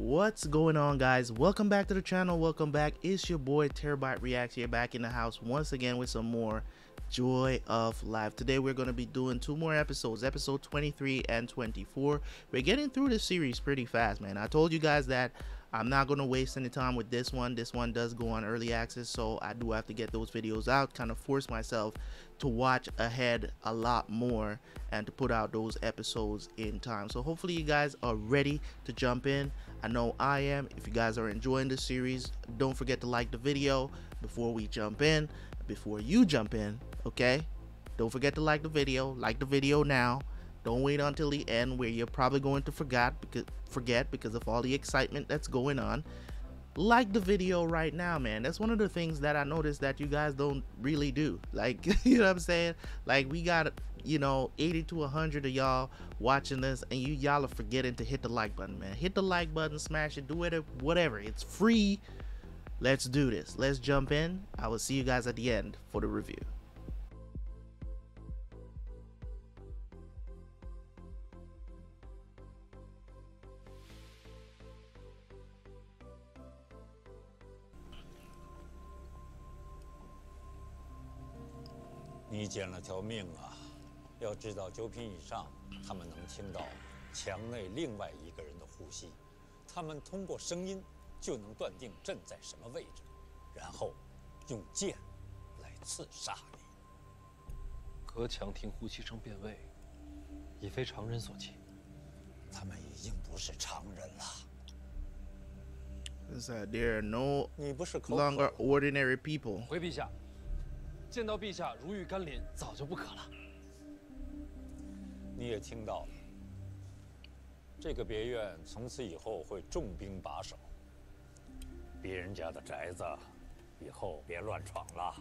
What's going on, guys? Welcome back to the channel. Welcome back. It's your boy Terabyt Reacts here, back in the house once again with some more Joy of Life. Today we're going to be doing two more episodes, episode 23 and 24. We're getting through this series pretty fast, man. I told you guys that I'm not going to waste any time with this one. This one does go on early access, so I do have to get those videos out, kind of force myself to watch ahead a lot more and to put out those episodes in time. So hopefully you guys are ready to jump in. I know I am. If you guys are enjoying this series, don't forget to like the video before we jump in, before you jump in, okay? Don't forget to like the video now. Don't wait until the end where you're probably going to forget because of all the excitement that's going on. Like the video right now, man. That's one of the things that I noticed that you guys don't really do. Like, you know what I'm saying? Like, we got, you know, 80 to 100 of y'all watching this, and y'all are forgetting to hit the like button, man. Hit the like button, smash it, do it, whatever. It's free. Let's do this. Let's jump in. I will see you guys at the end for the review. 你捡了条命啊！要知道9品以上，他们能听到墙内另外一个人的呼吸，他们通过声音就能断定朕在什么位置，然后用剑来刺杀你。 隔墙听呼吸声辨位，已非常人所及。 他们已经不是常人了。 Is that there are no 你不是口 longer ordinary people? 回陛下。 见到陛下如遇甘霖，早就不可了。 你也听到了，这个别院从此以后会重兵把守，别人家的宅子，以后别乱闯了。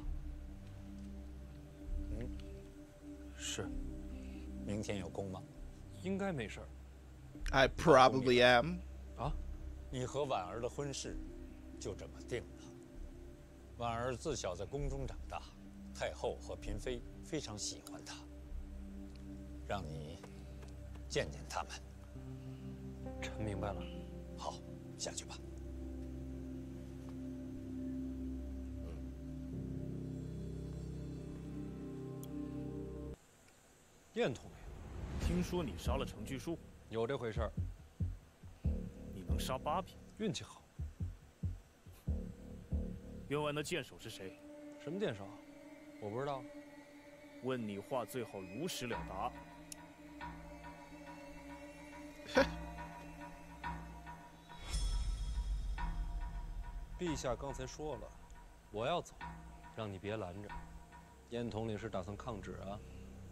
嗯， 是。 明天有空吗？ 应该没事儿。 I probably am. 啊？ 你和婉儿的婚事就这么定了。婉儿自小在宫中长大。 太后和嫔妃非常喜欢她，让你见见他们。 臣明白了。 好，下去吧。 燕统领， 听说你杀了程巨树， 有这回事儿。 你能杀8匹， 运气好。 员外那剑手是谁？ 什么剑手？ 我不知道。 问你话最好如实了答。 陛下刚才说了，我要走，让你别拦着。燕统领是打算抗旨啊？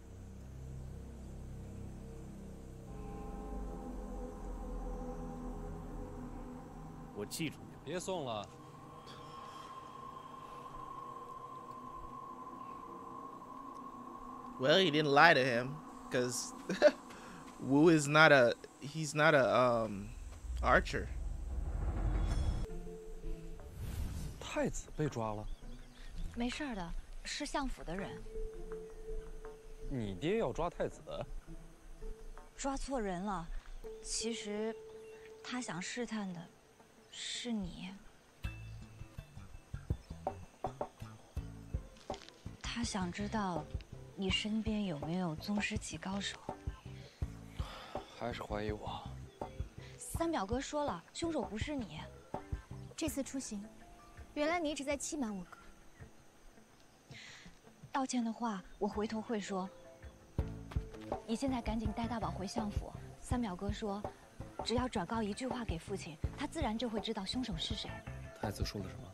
我记住你了。 别送了。 Well, he didn't lie to him, because Wu is not a archer. 太子被抓了？ 没事的，是相府的人。 你爹要抓太子？ 抓错人了，其实他想试探的是你。他想知道。 你身边有没有宗师级高手？ 还是怀疑我？ 三表哥说了，凶手不是你。 这次出行，原来你一直在欺瞒我哥。 道歉的话，我回头会说。你现在赶紧带大宝回相府。三表哥说，只要转告一句话给父亲，他自然就会知道凶手是谁。 太子说了什么？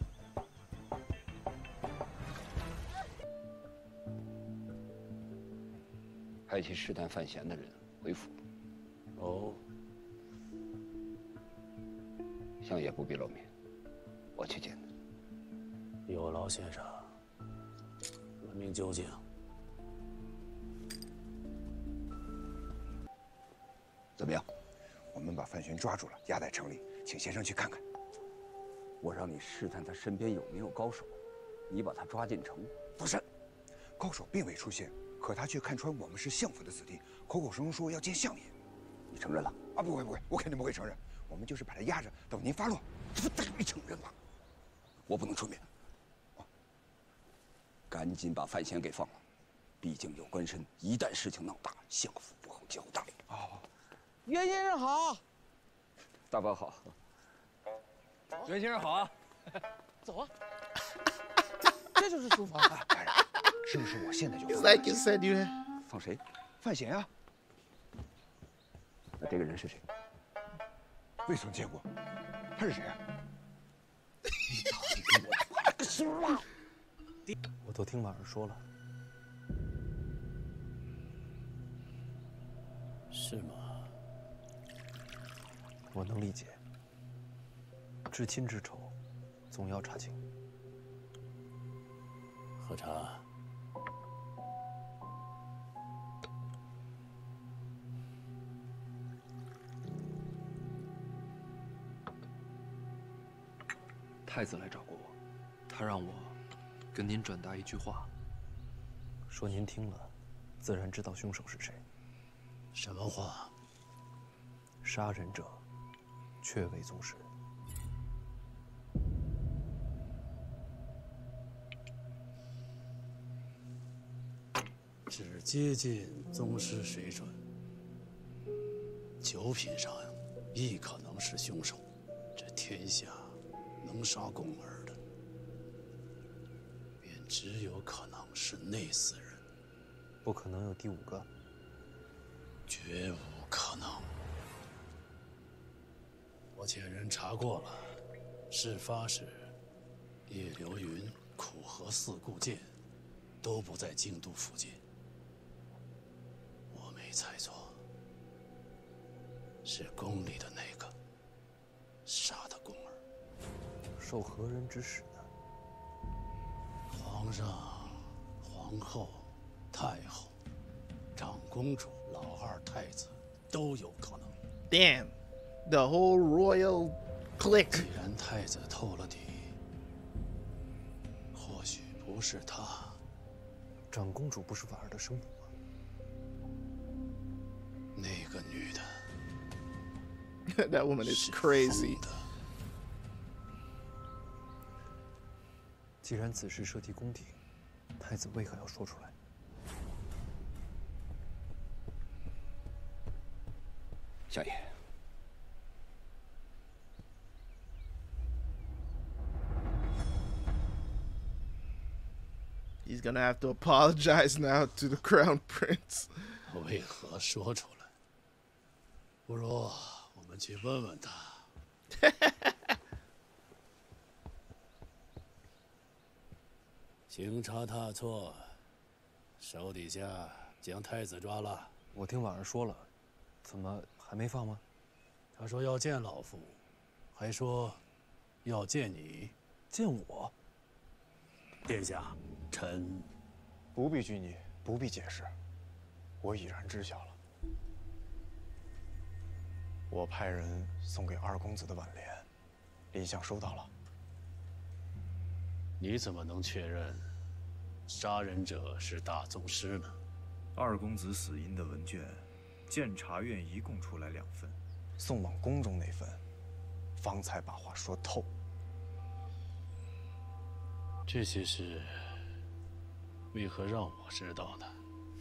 派去试探范闲的人回府。 哦， 相爷不必露面，我去见他。 有劳先生，闻名究竟。 怎么样？我们把范闲抓住了，押在城里，请先生去看看。 我让你试探他身边有没有高手，你把他抓进城。 不是，高手并未出现。 可他却看穿我们是相府的子弟，口口声声说要见相爷。 你承认了？ 啊，不会，我肯定不会承认。 我们就是把他压着，等您发落，这不等于承认吗？我不能出面。赶紧把范闲给放了，毕竟有官身，一旦事情闹大，相府不好交代。 哦，袁先生好。 大伯好。 袁先生好啊。走啊。这就是书房。 大人，是不是我现在就 ？It's like you said you. 放谁？范闲啊。那这个人是谁？未曾见过。他是谁啊？你到底给我发了个什么？ 我都听婉儿说了。 是吗？ 我能理解。至亲之仇，总要查清。 喝茶。 太子来找过我，他让我跟您转达一句话，说您听了，自然知道凶手是谁。 什么话？ 杀人者，却为宗师。 只接近宗师水准，九品上亦可能是凶手。这天下能杀宫儿的，便只有可能是那4人。 不可能有第5个。 绝无可能。我遣人查过了，事发时，叶流云、苦河寺故剑都不在京都附近。我没猜错，是宫里的那个杀的宫儿。 受何人指使呢？ 皇上、皇后、太后、长公主、老2太子都有可能。 Damn, the whole royal clique. 既然太子透了底，或许不是他。 长公主不是婉儿的生母吗？ 那个女的 ，That woman is crazy. 既然此事涉及宫廷，太子为何要说出来？ 相爷， He's gonna have to apologize now to the crown prince. 为何说出来？不如我们去问问他。行差踏错，手底下将太子抓了。 我听婉儿说了，怎么还没放吗？ 他说要见老夫，还说要见你。 见我？ 殿下，臣不必拘泥，不必解释，我已然知晓了。我派人送给2公子的挽联，林相收到了。 你怎么能确认杀人者是大宗师呢 ？2公子死因的文卷，监察院一共出来2份， 送往宫中那份，方才把话说透。 这些事为何让我知道呢？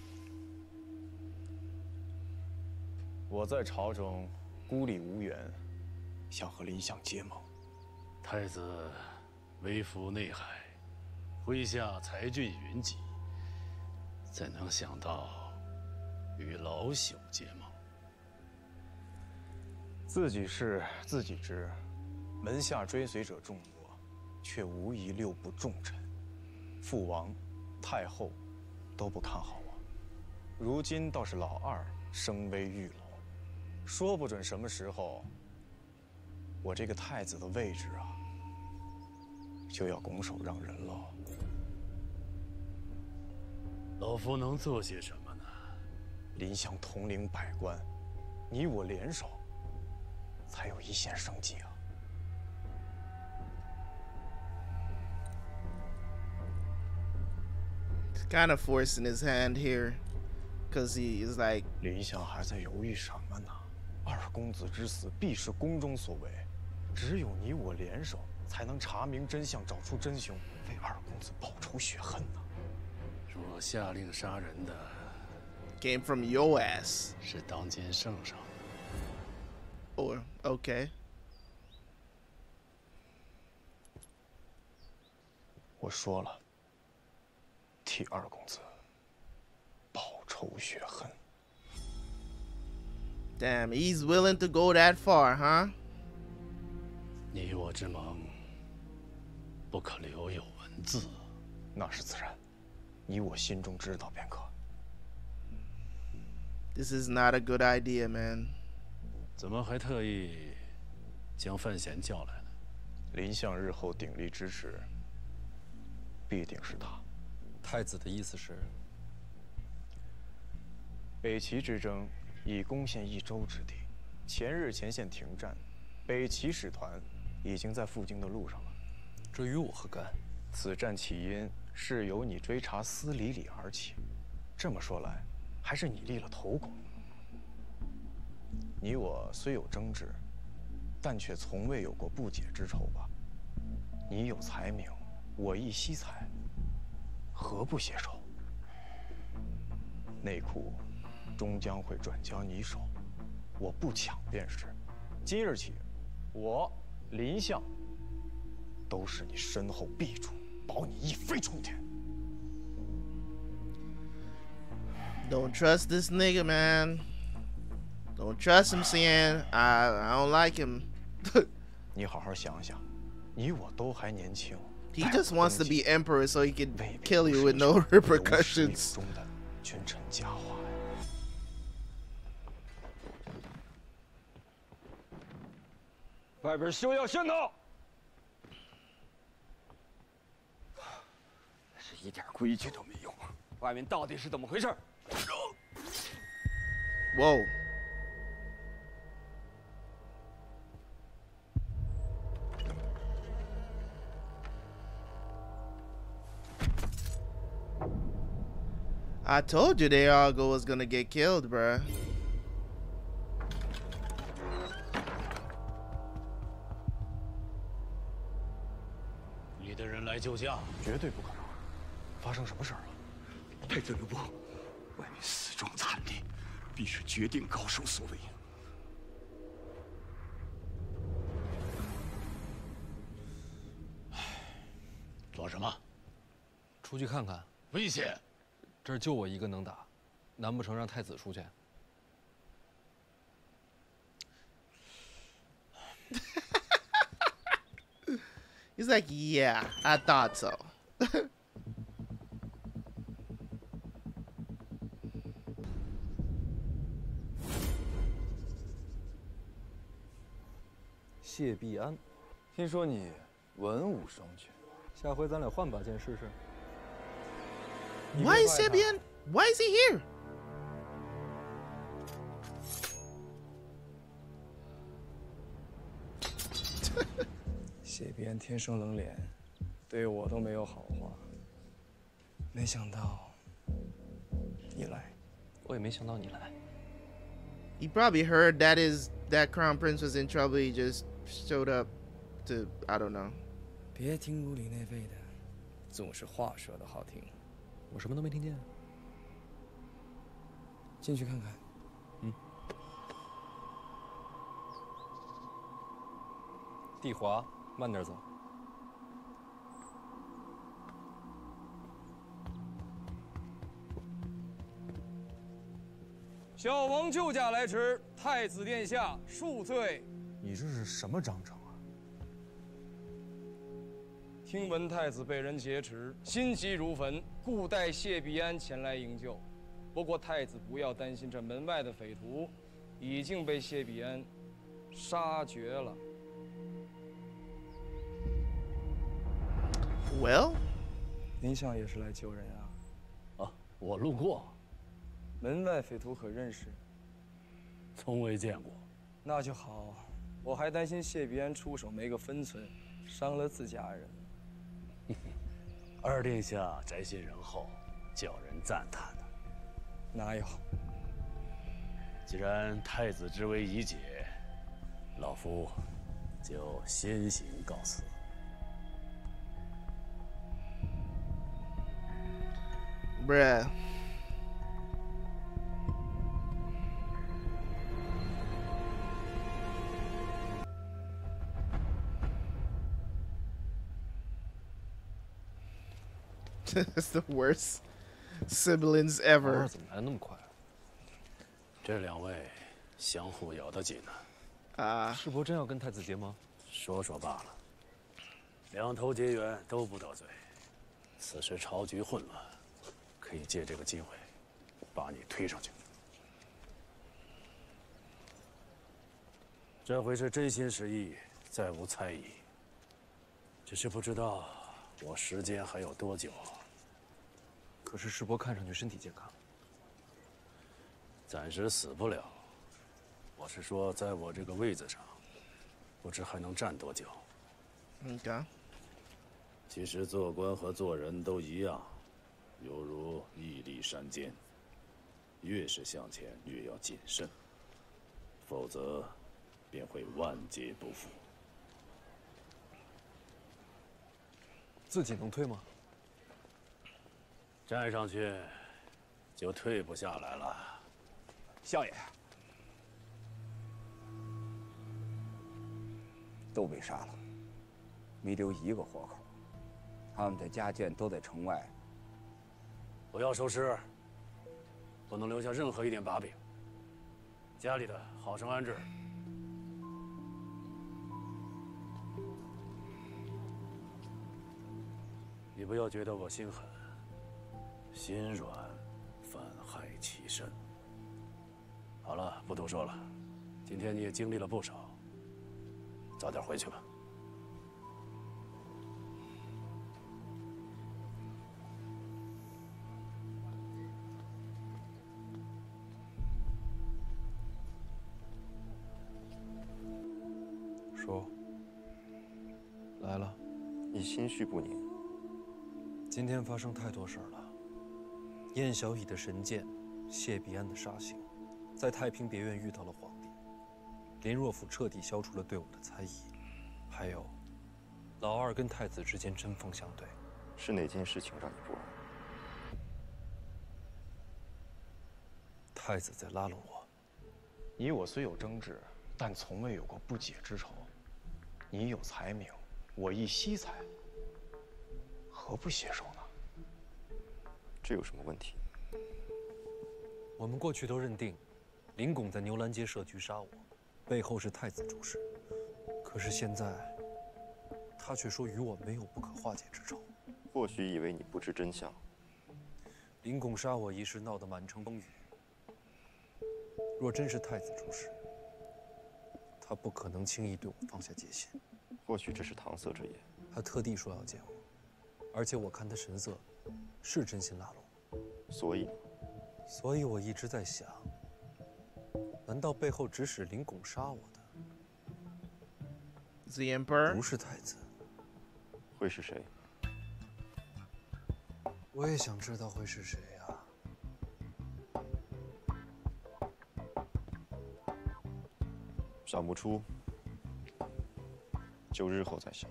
我在朝中孤立无援，想和林相结盟。 太子微服内海，麾下才俊云集，怎能想到与老朽结盟？ 自己事自己知，门下追随者众多，却无疑6部重臣，父王、太后都不看好我。如今倒是老2声威愈隆，说不准什么时候，我这个太子的位置啊，就要拱手让人了。 老夫能做些什么呢？ 林相统领百官，你我联手，才有一线生机啊。 Kind of forcing his hand here, because he is like. 林相还在犹豫什么呢？2 公子之死必是宫中所为，只有你我联手，才能查明真相，找出真凶，为二公子报仇雪恨呐。 若下令杀人的 came from your ass， 是当今圣上。 Or okay。 我说了，替二公子报仇雪恨。 Damn, he's willing to go that far, huh? 你我之盟不可留有文字， 那是自然，你我心中知道便可。 This is not a good idea, man. 怎么还特意将范闲叫来呢？ 林相日后鼎力支持，必定是他。 太子的意思是， 北齐之争已攻陷一州之地，前日前线停战，北齐使团已经在赴京的路上了。 这与我何干？ 此战起因是由你追查司礼里而起。这么说来，还是你立了头功。你我虽有争执，但却从未有过不解之仇吧？你有才名，我亦惜才，何不携手？内库终将会转交你手，我不抢便是。今日起，我林相都是你身后臂柱，保你一飞冲天。 Don't trust this nigga, man. Don't trust him, Xian. I don't like him. 你好好想想，你我都还年轻。 He just wants to be emperor so he can kill you with no repercussions. 中的君臣佳话呀。 外边休要喧闹，是一点规矩都没有。外面到底是怎么回事？ Whoa. I told you the Argo was gonna get killed, bruh. 你的人来救驾？ 绝对不可能！发生什么事儿了？ 太子留步，外面死状惨烈，必是绝顶高手所为。 做什么？ 出去看看。 危险！ 这儿就我一个能打，难不成让太子出去？ He's like, yeah, I thought so. 谢必安，听说你文武双全，下回咱俩换把剑试试。 Why is Sebian? Why is he here? 谢必安天生冷脸，对我都没有好话。没想到你来， 我也没想到你来。 He probably heard that crown prince was in trouble. He just showed up to, I don't know. 别听如里内废的，总是话说的好听。 我什么都没听见。 进去看看。 嗯。地滑，慢点走。 小王救驾来迟，太子殿下恕罪。 你这是什么章程啊？ 听闻太子被人劫持，心急如焚，故带谢必安前来营救。不过太子不要担心，这门外的匪徒已经被谢必安杀绝了。 Well， 您相也是来救人啊？ 啊，我路过。 门外匪徒可认识？ 从未见过。 那就好，我还担心谢必安出手没个分寸，伤了自家人。 二殿下宅心仁厚，叫人赞叹的。 哪有？ 既然太子之危已解， 老夫就先行告辞。 Bruh. That's the worst siblings ever. 怎么来那么快？ 这两位相互咬得紧啊！ 世伯真要跟太子结盟？ 说说罢了，两头结缘都不得罪。此时朝局混乱，可以借这个机会把你推上去。这回是真心实意，再无猜疑。只是不知道我时间还有多久。 可是世伯看上去身体健康， 暂时死不了。我是说，在我这个位子上，不知还能站多久。其实做官和做人都一样，犹如屹立山间，越是向前越要谨慎，否则便会万劫不复。 自己能退吗？ 站上去，就退不下来了。 少爷，都被杀了，没留一个活口。他们的家眷都在城外。 不要收尸，不能留下任何一点把柄。家里的好生安置。你不要觉得我心狠。心软，反害其身。好了，不多说了。今天你也经历了不少，早点回去吧。 说，来了。 你心绪不宁。 今天发生太多事儿了。燕小乙的神剑，谢必安的杀行，在太平别院遇到了皇帝，林若甫彻底消除了对我的猜疑，还有，老二跟太子之间针锋相对。 是哪件事情让你不安？ 太子在拉拢我。 你我虽有争执，但从未有过不解之仇。你有才名，我亦惜才，何不携手呢？ 这有什么问题？ 我们过去都认定，林拱在牛栏街设局杀我，背后是太子主使。可是现在，他却说与我没有不可化解之仇。 或许以为你不知真相。 林拱杀我一事闹得满城风雨。若真是太子主使，他不可能轻易对我放下戒心。 或许这是搪塞着眼。 他特地说要见我，而且我看他神色，是真心拉拢。所以我一直在想，难道背后指使林拱杀我的 The Emperor 不是太子？ 会是谁？ 我也想知道会是谁啊！ 想不出，就日后再想。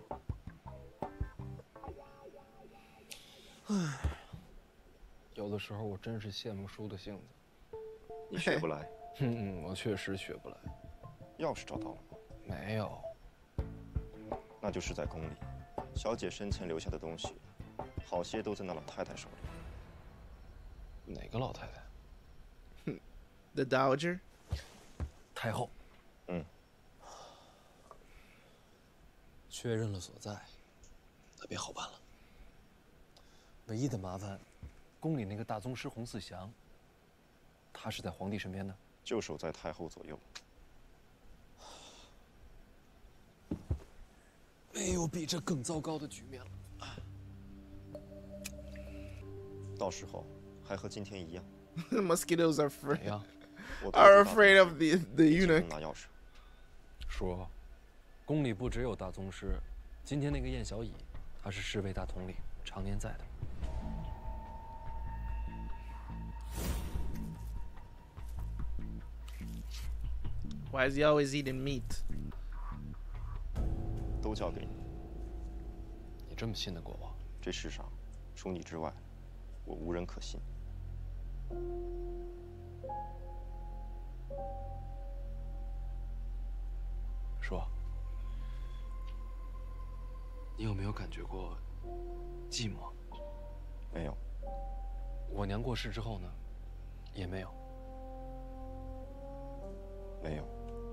唉。有的时候我真是羡慕叔的性子。 你学不来？ 我确实学不来。 钥匙找到了吗？ 没有。 那就是在宫里，小姐生前留下的东西，好些都在那老太太手里。 哪个老太太 ？The Dowager。 太后。确认了所在，那便好办了。唯一的麻烦。宫里那个大宗师洪四祥，他是在皇帝身边的， 就守在太后左右。 没有比这更糟糕的局面了。 到时候还和今天一样。 Mosquitoes are afraid of the eunuch。 拿钥匙。 说，宫里不只有大宗师，今天那个燕小乙，他是侍卫大统领，常年在的。 Why is he always eating meat? 都交给你。 你这么信得过我？ 这世上，除你之外，我无人可信。 说，你有没有感觉过寂寞？ 没有。 我娘过世之后呢？也没有。 没有。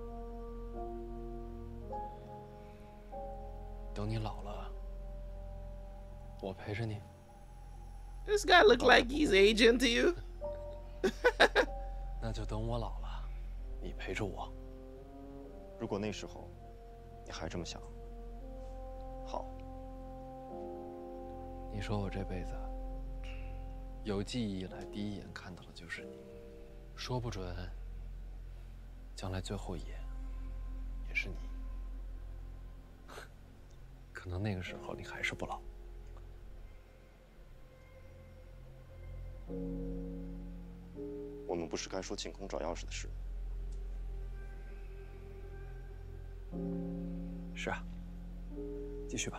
等你老了，我陪着你。 This guy look like he's aging to you 。 那就等我老了，你陪着我。 如果那时候你还这么想，好。 你说我这辈子有记忆以来第一眼看到的就是你，说不准将来最后一眼也是你。可能那个时候你还是不老。 我们不是该说进宫找钥匙的事？ 是啊，继续吧。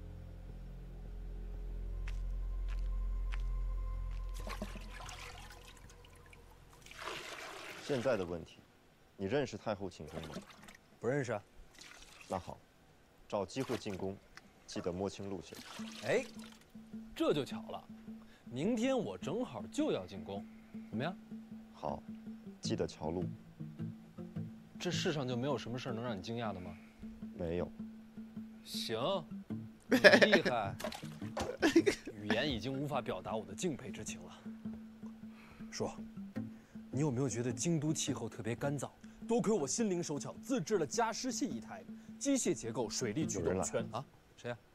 现在的问题，你认识太后寝宫吗？ 不认识啊。 那好，找机会进宫，记得摸清路线。 哎，这就巧了，明天我正好就要进宫，怎么样？ 好，记得瞧路。 这世上就没有什么事能让你惊讶的吗？ 没有。 行，你厉害。语言已经无法表达我的敬佩之情了。说，你有没有觉得京都气候特别干燥？多亏我心灵手巧，自制了加湿器一台，机械结构、水力驱动全啊？谁呀？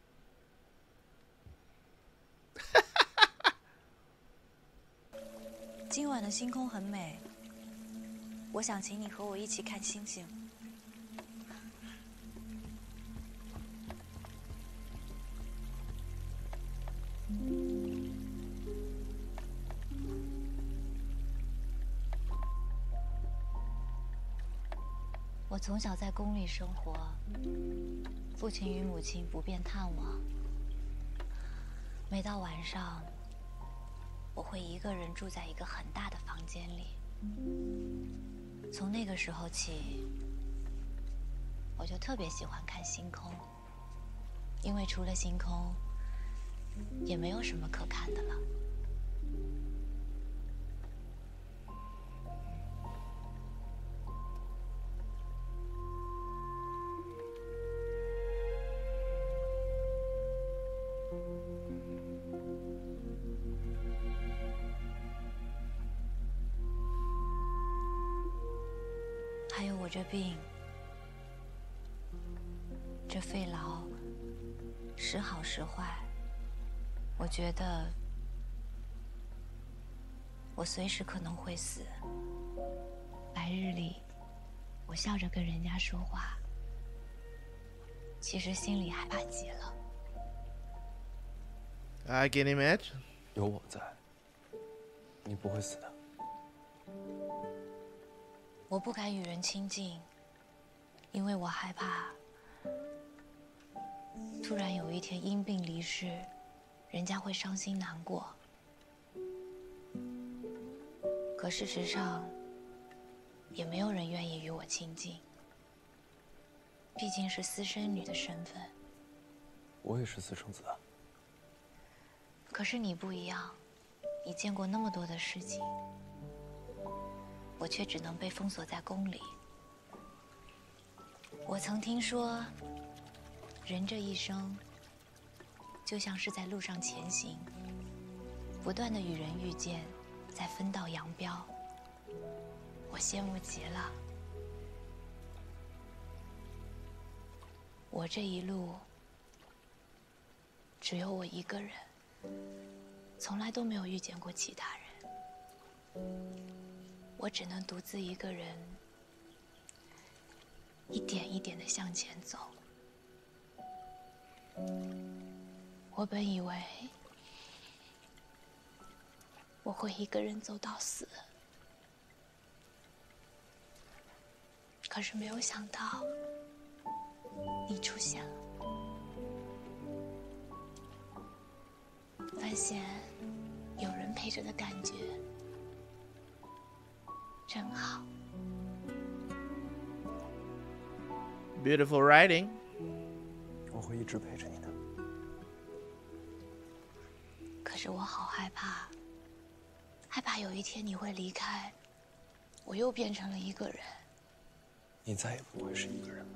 今晚的星空很美，我想请你和我一起看星星。我从小在宫里生活，父亲与母亲不便探望。每到晚上，我会一个人住在一个很大的房间里。从那个时候起，我就特别喜欢看星空，因为除了星空，也没有什么可看的了。还有我这病，这肺痨，时好时坏。我觉得我随时可能会死。白日里，我笑着跟人家说话，其实心里害怕极了。 I can imagine。 有我在，你不会死的。 我不敢与人亲近，因为我害怕突然有一天因病离世，人家会伤心难过。可事实上，也没有人愿意与我亲近，毕竟是私生女的身份。 我也是私生子啊。 可是你不一样，你见过那么多的事情。我却只能被封锁在宫里。我曾听说，人这一生就像是在路上前行，不断的与人遇见，在分道扬镳。我羡慕极了。我这一路只有我一个人，从来都没有遇见过其他人。我只能独自一个人，一点一点的向前走。我本以为我会一个人走到死，可是没有想到， 你出现了。范闲，有人陪着的感觉真好。 Beautiful writing. 我会一直陪着你的。 可是我好害怕，害怕有一天你会离开，我又变成了一个人。 你再也不会是一个人了。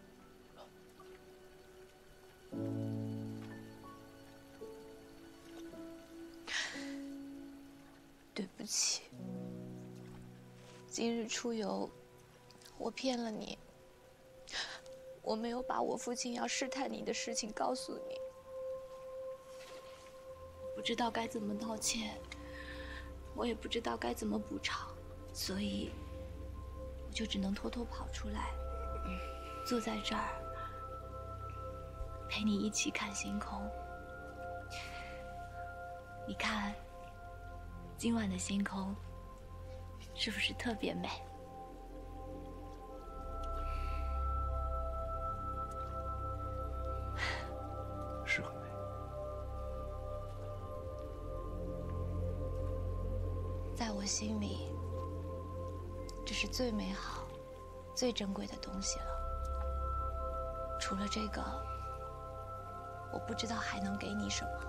对不起，今日出游，我骗了你。我没有把我父亲要试探你的事情告诉你，不知道该怎么道歉，我也不知道该怎么补偿，所以我就只能偷偷跑出来，坐在这儿，陪你一起看星空。你看，今晚的星空是不是特别美？ 是很美。 在我心里，这是最美好、最珍贵的东西了。除了这个，我不知道还能给你什么。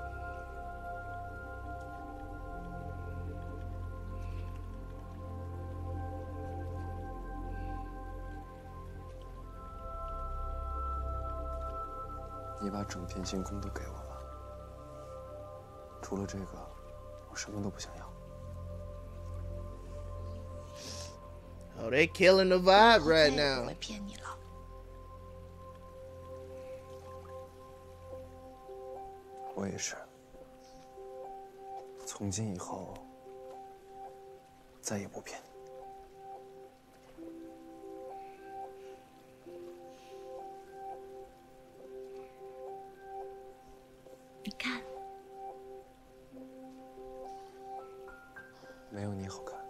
你把整片星空都给我吧。除了这个，我什么都不想要。 Oh, they killing the vibe right 我 now. 会骗你了。 我也是。从今以后，再也不骗你。 你看， 没有你好看。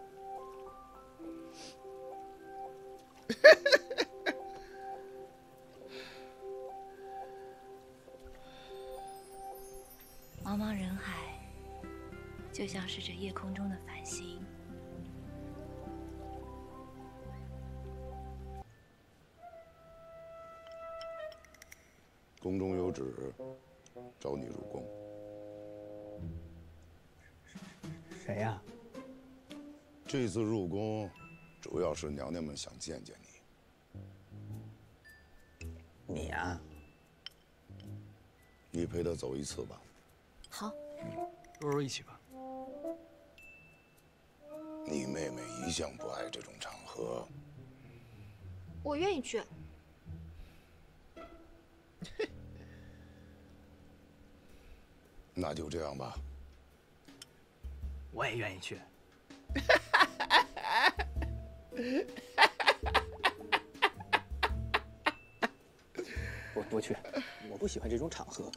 茫茫人海，就像是这夜空中的繁星。 宫中有旨，召你入宫。 谁呀？ 这次入宫，主要是娘娘们想见见你。 你呀？ 你陪她走一次吧。 好。 若若一起吧。 你妹妹一向不爱这种场合。 我愿意去。 那就这样吧。 我也愿意去。 我不去，我不喜欢这种场合。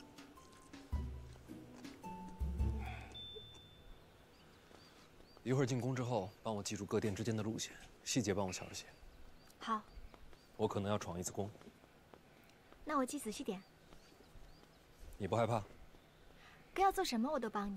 一会儿进宫之后，帮我记住各殿之间的路线，细节帮我瞧着些。 好， 我可能要闯一次宫， 那我记仔细点。 你不害怕？ 哥要做什么我都帮你。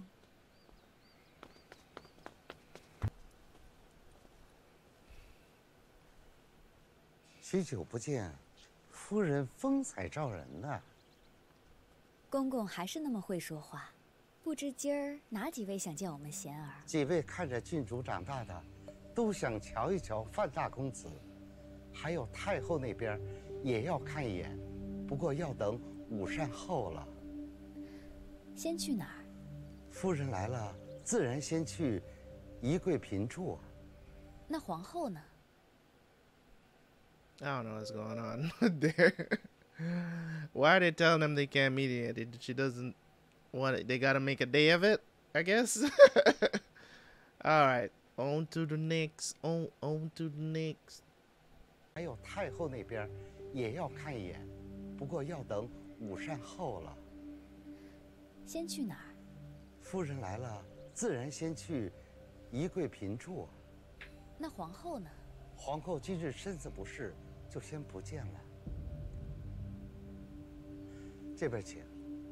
许久不见，夫人风采照人呐。 公公还是那么会说话，不知今儿哪几位想见我们贤儿？ 几位看着郡主长大的，都想瞧一瞧范大公子，还有太后那边也要看一眼，不过要等午膳后了。 先去哪儿？ 夫人来了，自然先去宜贵嫔住。 那皇后呢？ I don't know what's going on there. Why are they telling them they can't mediate? She doesn't want it. They gotta make a day of it, I guess. All right, on to the next. On to the next. 还有太后那边也要看一眼，不过要等午膳后了。 先去哪儿？ 夫人来了，自然先去宜贵嫔住。 那皇后呢？ 皇后今日身子不适。 就先不见了。 这边请。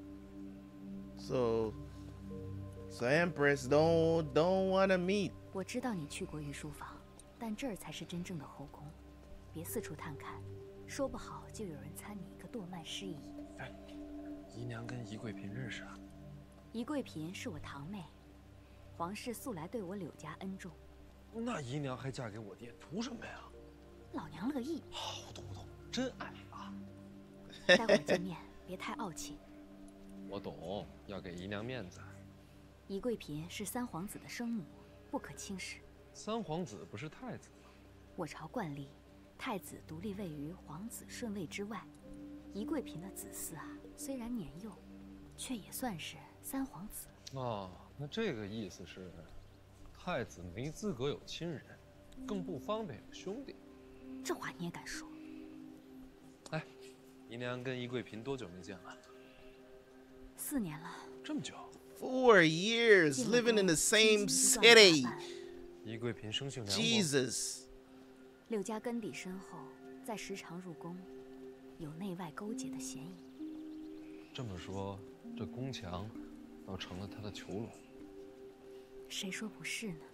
So Empress don't wanna meet. 我知道你去过御书房，但这儿才是真正的后宫，别四处探看，说不好就有人参你一个堕慢失仪。 哎，姨娘跟宜贵嫔认识啊？ 宜贵嫔是我堂妹，皇室素来对我柳家恩重。 那姨娘还嫁给我爹，图什么呀？ 老娘乐意。 我懂，真爱啊！ 待会儿见面别太傲气。 我懂，要给姨娘面子。 宜贵嫔是三皇子的生母，不可轻视。 三皇子不是太子吗？ 我朝惯例，太子独立位于皇子顺位之外。宜贵嫔的子嗣啊，虽然年幼，却也算是三皇子。 哦，那这个意思是，太子没资格有亲人，更不方便有兄弟。 这话你也敢说？ 哎，姨娘跟宜贵嫔多久没见了 ？4年了。 这么久 ？4 years living in the same city. 宜贵嫔生性凉薄。 Jesus. 柳家根底深厚，再时常入宫，有内外勾结的嫌疑。 这么说，这宫墙倒成了他的囚笼。 谁说不是呢？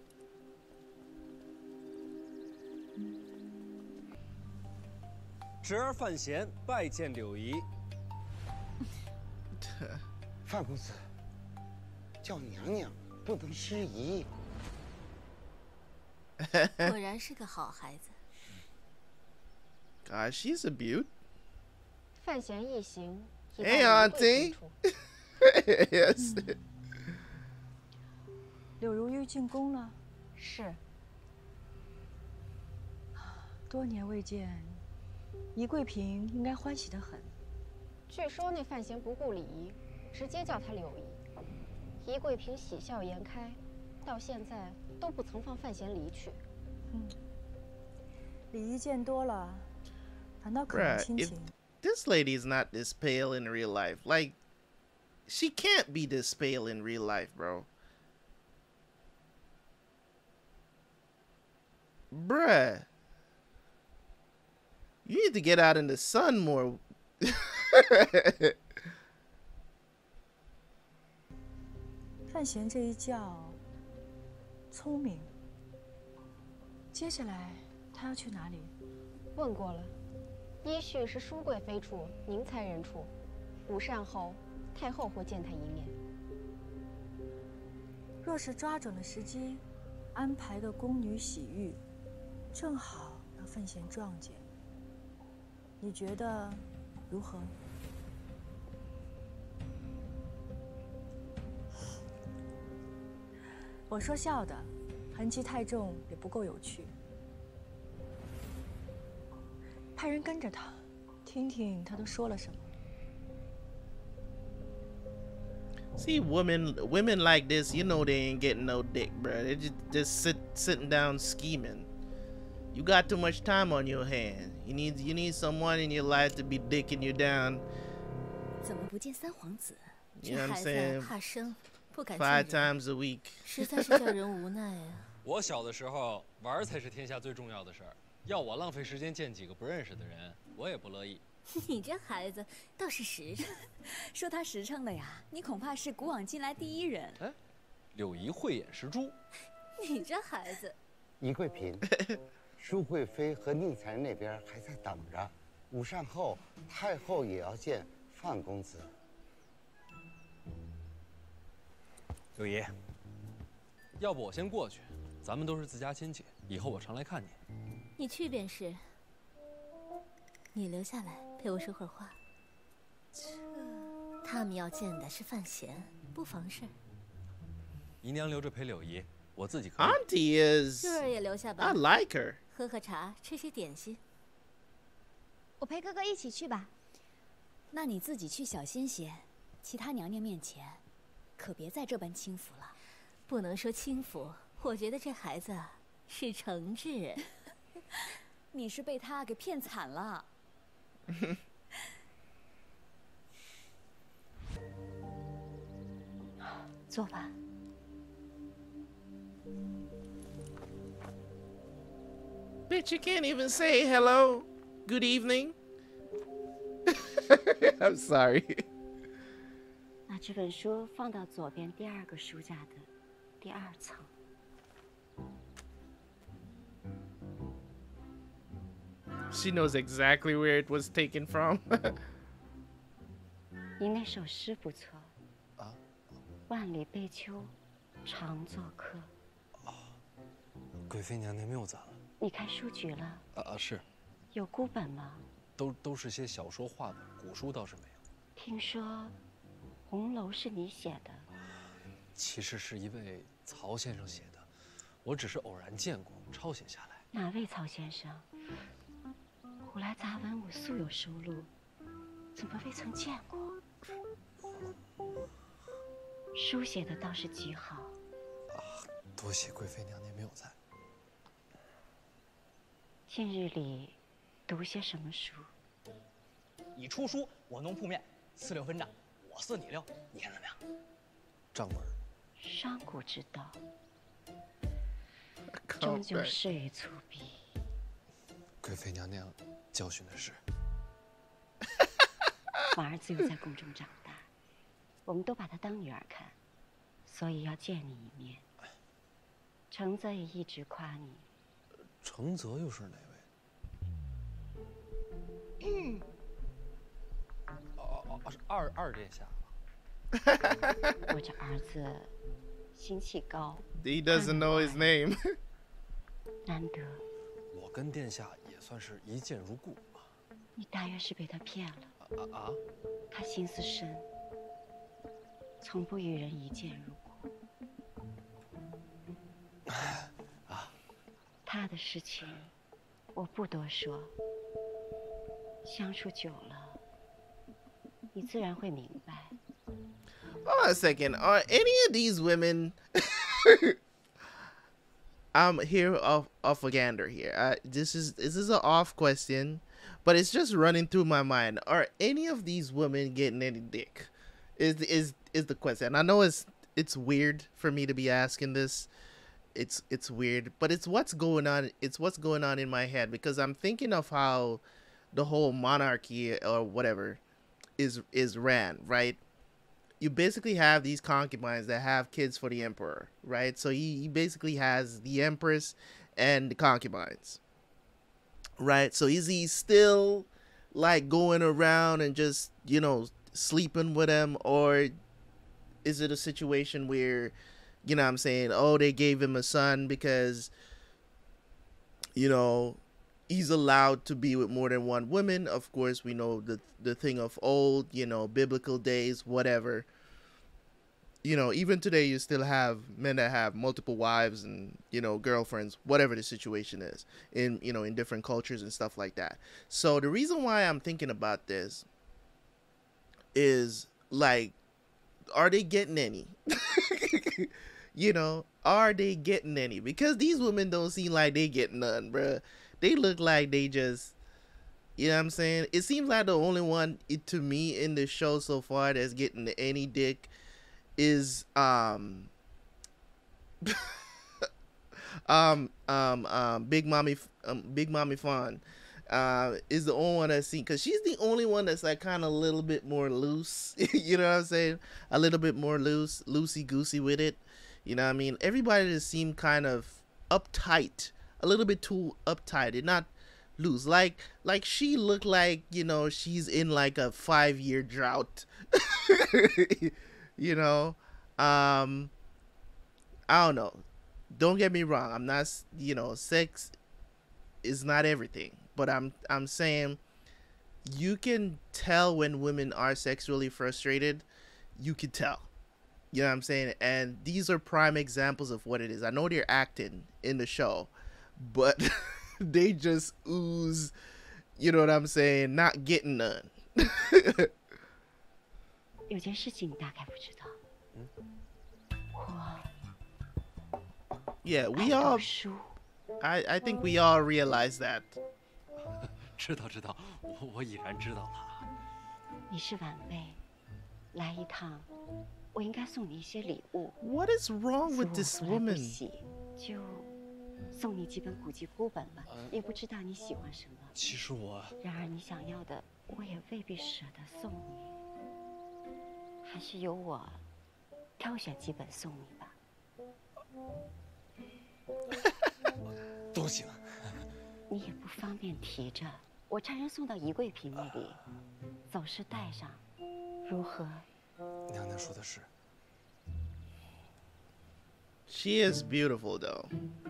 侄儿范闲拜见柳姨。 范公子，叫娘娘不能失仪。 果然是个好孩子。 God, she's a beaut. 范闲一行。 Hey, Auntie. Yes. 柳如玉进宫了。 是。 多年未见，宜贵嫔应该欢喜得很。 据说那范闲不顾礼仪，直接叫他柳姨。宜贵嫔喜笑颜开，到现在都不曾放范闲离去。 礼仪见多了，难道可能亲情？ This lady is not this pale in real life. Like, she can't be this pale in real life, bro. Bruh. You need to get out in the sun more. 范闲这一叫聪明。接下来他要去哪里？ 问过了，依序是淑贵妃处、宁才人处。午膳后，太后会见他一面。 若是抓准了时机，安排个宫女洗浴，正好让范闲撞见。你觉得如何？我说笑的，痕迹太重也不够有趣。派人跟着他，听听他都说了什么。 See, women like this, you know they ain't getting no dick, bro. They just sitting down scheming. You got too much time on your hand. You need someone in your life to be dicking you down. 怎么不见三皇子？ You know what I'm saying? 怕生，不敢 5 times a week. 实在是叫人无奈啊。 我小的时候玩才是天下最重要的事儿，要我浪费时间见几个不认识的人，我也不乐意。 你这孩子倒是实诚，说他实诚的呀，你恐怕是古往今来第一人。 哎，柳姨慧眼识珠。 你这孩子， 宜贵嫔，淑贵妃和宁才人那边还在等着。午膳后，太后也要见范公子。 柳姨，要不我先过去，咱们都是自家亲戚，以后我常来看你。 你去便是。你留下来。 陪我说会儿话。他们要见的是范闲，不妨事。 姨娘留着陪柳姨，我自己可以。 Auntie is. 月儿也留下吧。 I like her. 喝喝茶，吃些点心。 我陪哥哥一起去吧。 那你自己去小心些，其他娘娘面前，可别再这般轻浮了。 不能说轻浮，我觉得这孩子是诚挚。 你是被他给骗惨了。 坐吧。 Bitch, you can't even say hello, good evening. I'm sorry. 把这本书放到左边第2个书架的第2层。 She knows exactly where it was taken from. 你那首诗不错。万里悲秋，常作客。 贵妃娘娘谬赞了。 你开书局了？ 是。 有孤本吗？ 都是些小说、话本，古书倒是没有。 听说《红楼》是你写的？ 其实是一位曹先生写的，我只是偶然见过，抄写下来。 哪位曹先生？古来杂文我素有收录，怎么未曾见过？书写的倒是极好。 多谢贵妃娘娘谬赞。 近日里读些什么书？ 你出书，我弄铺面，4、6分账，我4你6，你看怎么样？ 账本。 商贾之道，终究事于粗鄙。 贵妃娘娘教训的是。 我儿子又在宫中长大，我们都把她当女儿看，所以要见你一面。承泽也一直夸你。 承泽又是哪位？是二殿下。 我这儿子心气高。 He doesn't know his name. 难得。 我跟殿下也算是一见如故。 你大约是被他骗了。他心思深，从不与人一见如故。他的事情我不多说，相处久了，你自然会明白。 Hold on a second. Are any of these women? I'm here off a gander here. This is an off question, but it's just running through my mind. Are any of these women getting any dick? Is the question? I know it's weird for me to be asking this. It's weird, but it's what's going on. It's what's going on in my head, because I'm thinking of how the whole monarchy or whatever is ran, right? You basically have these concubines that have kids for the emperor, right? So he basically has the empress and the concubines, right? So is he still like going around and just, you know, sleeping with them, or is it a situation where, you know what I'm saying, oh, they gave him a son because, you know, he's allowed to be with more than one woman? Of course, we know the thing of old, you know, biblical days, whatever. You know, even today, you still have men that have multiple wives and, you know, girlfriends, whatever the situation is, in, you know, in different cultures and stuff like that. So the reason why I'm thinking about this is, like, are they getting any? You know, are they getting any? Because these women don't seem like they getting none, bruh. They look like they just, you know what I'm saying? It seems like the only one, to me, in the show so far that's getting any dick is Big Mommy Fan is the only one I've seen, because she's the only one that's like kind of a little bit more loose. You know what I'm saying? A little bit more loosey goosey with it. You know what I mean? Everybody just seemed kind of uptight, a little bit too uptight, and not loose. Like she looked like, you know, she's in like a 5-year drought. You know, I don't know. Don't get me wrong. I'm not, you know, sex is not everything, but I'm saying you can tell when women are sexually frustrated. You can tell. You know what I'm saying? And these are prime examples of what it is. I know they're acting in the show, but they just ooze, you know what I'm saying, not getting none. 有件事情你大概不知道。 Yeah, we all. I think we all realize that. 知道，我已然知道了。 你是晚辈，来一趟，我应该送你一些礼物。 What is wrong with this woman? 就送你几本古籍孤本吧，也不知道你喜欢什么。 其实我…… 然而你想要的，我也未必舍得送你，还是由我挑选几本送你吧。 都行。 你也不方便提着，我差人送到衣柜品那里，走时带上，如何？ 娘娘说的是。 She is beautiful though.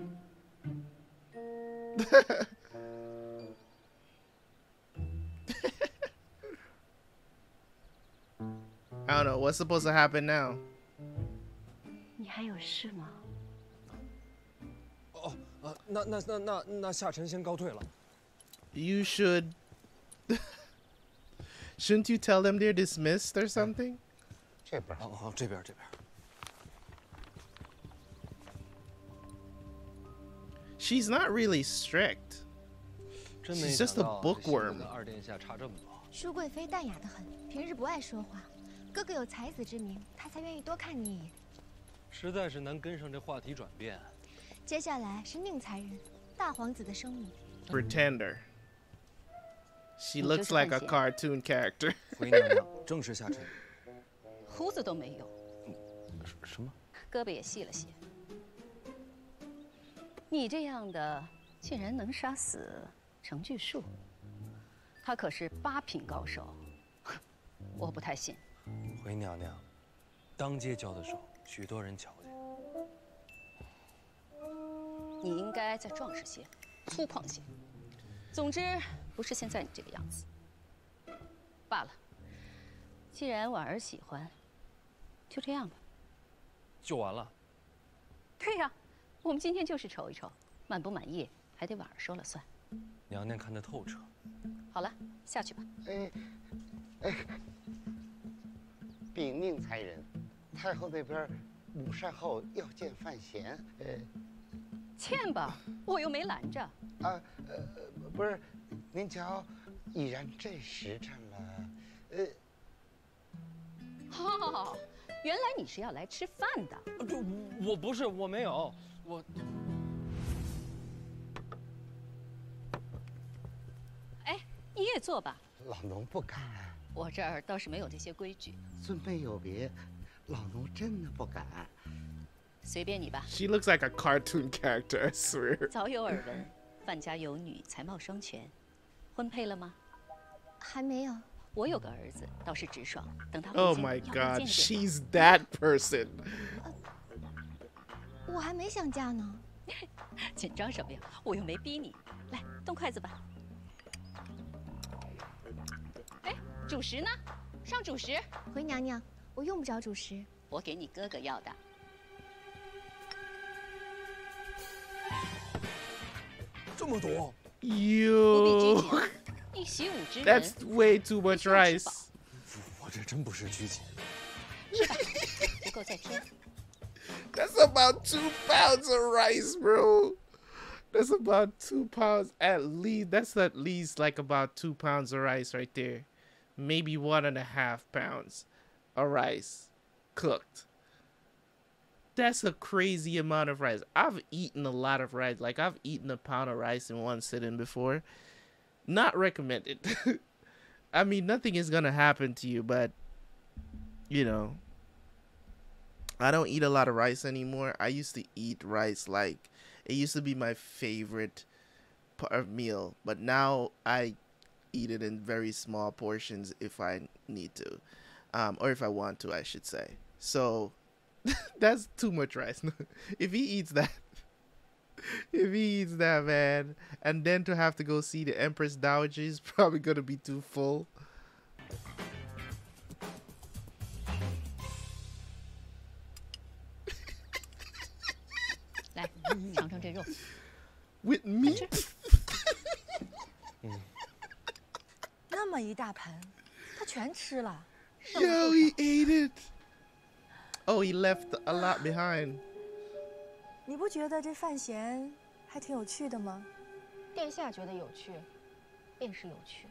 I don't know what's supposed to happen now. 你还有事吗？ 那夏臣先告退了。 You should. Shouldn't you tell them they're dismissed or something? 这边。 哦，这边。 She's not really strict. She's just a bookworm. 二殿下差这么多。 淑贵妃淡雅得很，平日不爱说话。哥哥有才子之名，她才愿意多看你一眼。 实在是难跟上这话题转变。 接下来是宁才人，大皇子的生母。 Pretender. She looks like a cartoon character. 回娘娘，正是夏臣。 胡子都没有。 什么？ 胳膊也细了些。你这样的竟然能杀死程巨树？他可是8品高手，我不太信。 回娘娘，当街交的手，许多人瞧见。 你应该再壮实些，粗犷些。总之，不是现在你这个样子。罢了，既然婉儿喜欢，就这样吧。 就完了？ 对呀，我们今天就是瞅一瞅，满不满意还得婉儿说了算。 娘娘看得透彻。 好了，下去吧。 禀宁才人，太后那边午膳后要见范闲。 见吧，我又没拦着。 不是，您瞧，已然这时辰了， 哦，原来你是要来吃饭的。 我不是，我没有，我。 哎，你也坐吧。 老奴不敢。 我这儿倒是没有这些规矩。 尊卑有别，老奴真的不敢。 随便你吧。 She looks like a cartoon character, I swear. 早有耳闻，范家有女，才貌双全。婚配了吗？ 还没有。 我有个儿子，倒是直爽。等他回 Oh 京， my 要不 God, 见见 she's that person. 我还没想嫁呢。 紧张什么呀？我又没逼你。来，动筷子吧。哎，主食呢？上主食。 回娘娘，我用不着主食。 我给你哥哥要的。 这么多。 You. 一席5只人。 That's way too much rice. 我这真不是拘谨。 是吧？不够再添。 That's about 2 pounds of rice, bro. That's about 2 pounds at least. That's at least like about 2 pounds of rice right there. Maybe 1.5 pounds of rice cooked. That's a crazy amount of rice. I've eaten a lot of rice. Like, I've eaten a pound of rice in one sitting before. Not recommended. I mean, nothing is gonna happen to you, but, you know, I don't eat a lot of rice anymore. I used to eat rice like, it used to be my favorite part of meal, but now I eat it in very small portions if I need to, or if I want to, I should say. So that's too much rice. If he eats that, man, and then to have to go see the Empress Dowager is probably gonna be too full. With meat? 那么一大盆，他全吃了。 Yo, he ate it. Oh, he left a lot behind. 你不觉得这范闲还挺有趣的吗？ 殿下觉得有趣，便是有趣。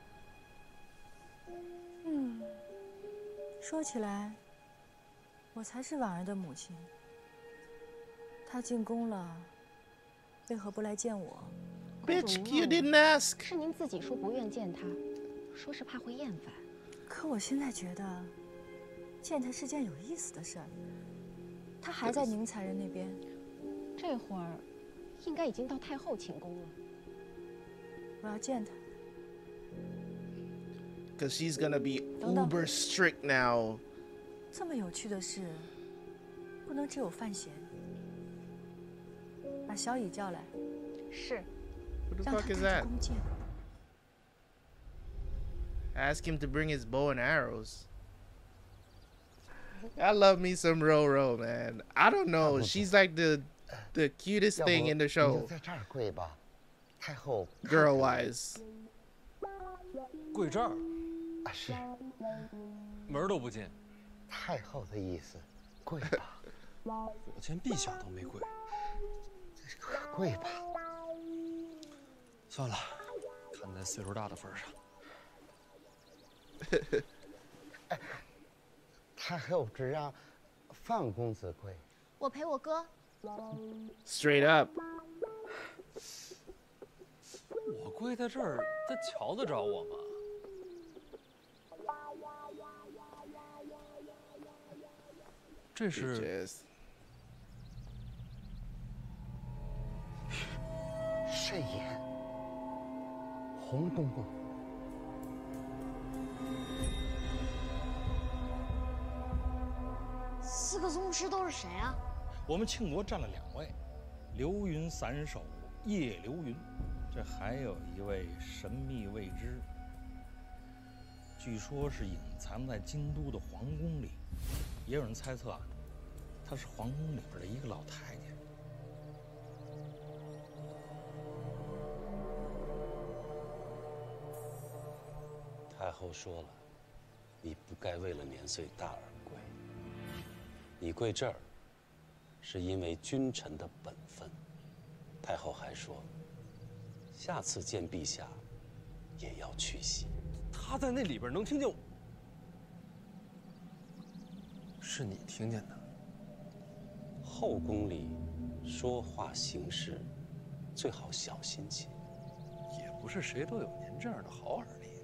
说起来，我才是婉儿的母亲。她进宫了， 为何不来见我 ？Bitch, you didn't ask. 是您自己说不愿见他，说是怕会厌烦。 可我现在觉得，见他是件有意思的事儿。他还在宁采人那边， 这会儿应该已经到太后寝宫了。 我要见他。 Cause she's gonna be uber strict now. 这么有趣的事，不能只有范闲。把小乙叫来。 是。 Who the fuck is that? Ask him to bring his bow and arrows. I love me some Roro, man. I don't know. She's like the cutest thing in the show. Girl wise. 跪这儿？ 啊，是。 门都不进。 太后的意思，跪吧。 我见陛下都没跪。 跪吧。 算了，看在岁数大的份上。 太后只让范公子跪。 我陪我哥。 Straight up。 我跪在这儿，他瞧得着我吗？这是慎言，洪公公。 4个宗师都是谁啊？ 我们庆国占了2位，流云散手叶流云，这还有一位神秘未知，据说是隐藏在京都的皇宫里，也有人猜测啊，她是皇宫里边的一个老太监。 太后说了，你不该为了年岁大而跪。你跪这儿，是因为君臣的本分。太后还说，下次见陛下，也要去席。 他在那里边能听见我，是你听见的。 后宫里说话行事，最好小心些。 也不是谁都有您这样的好耳力。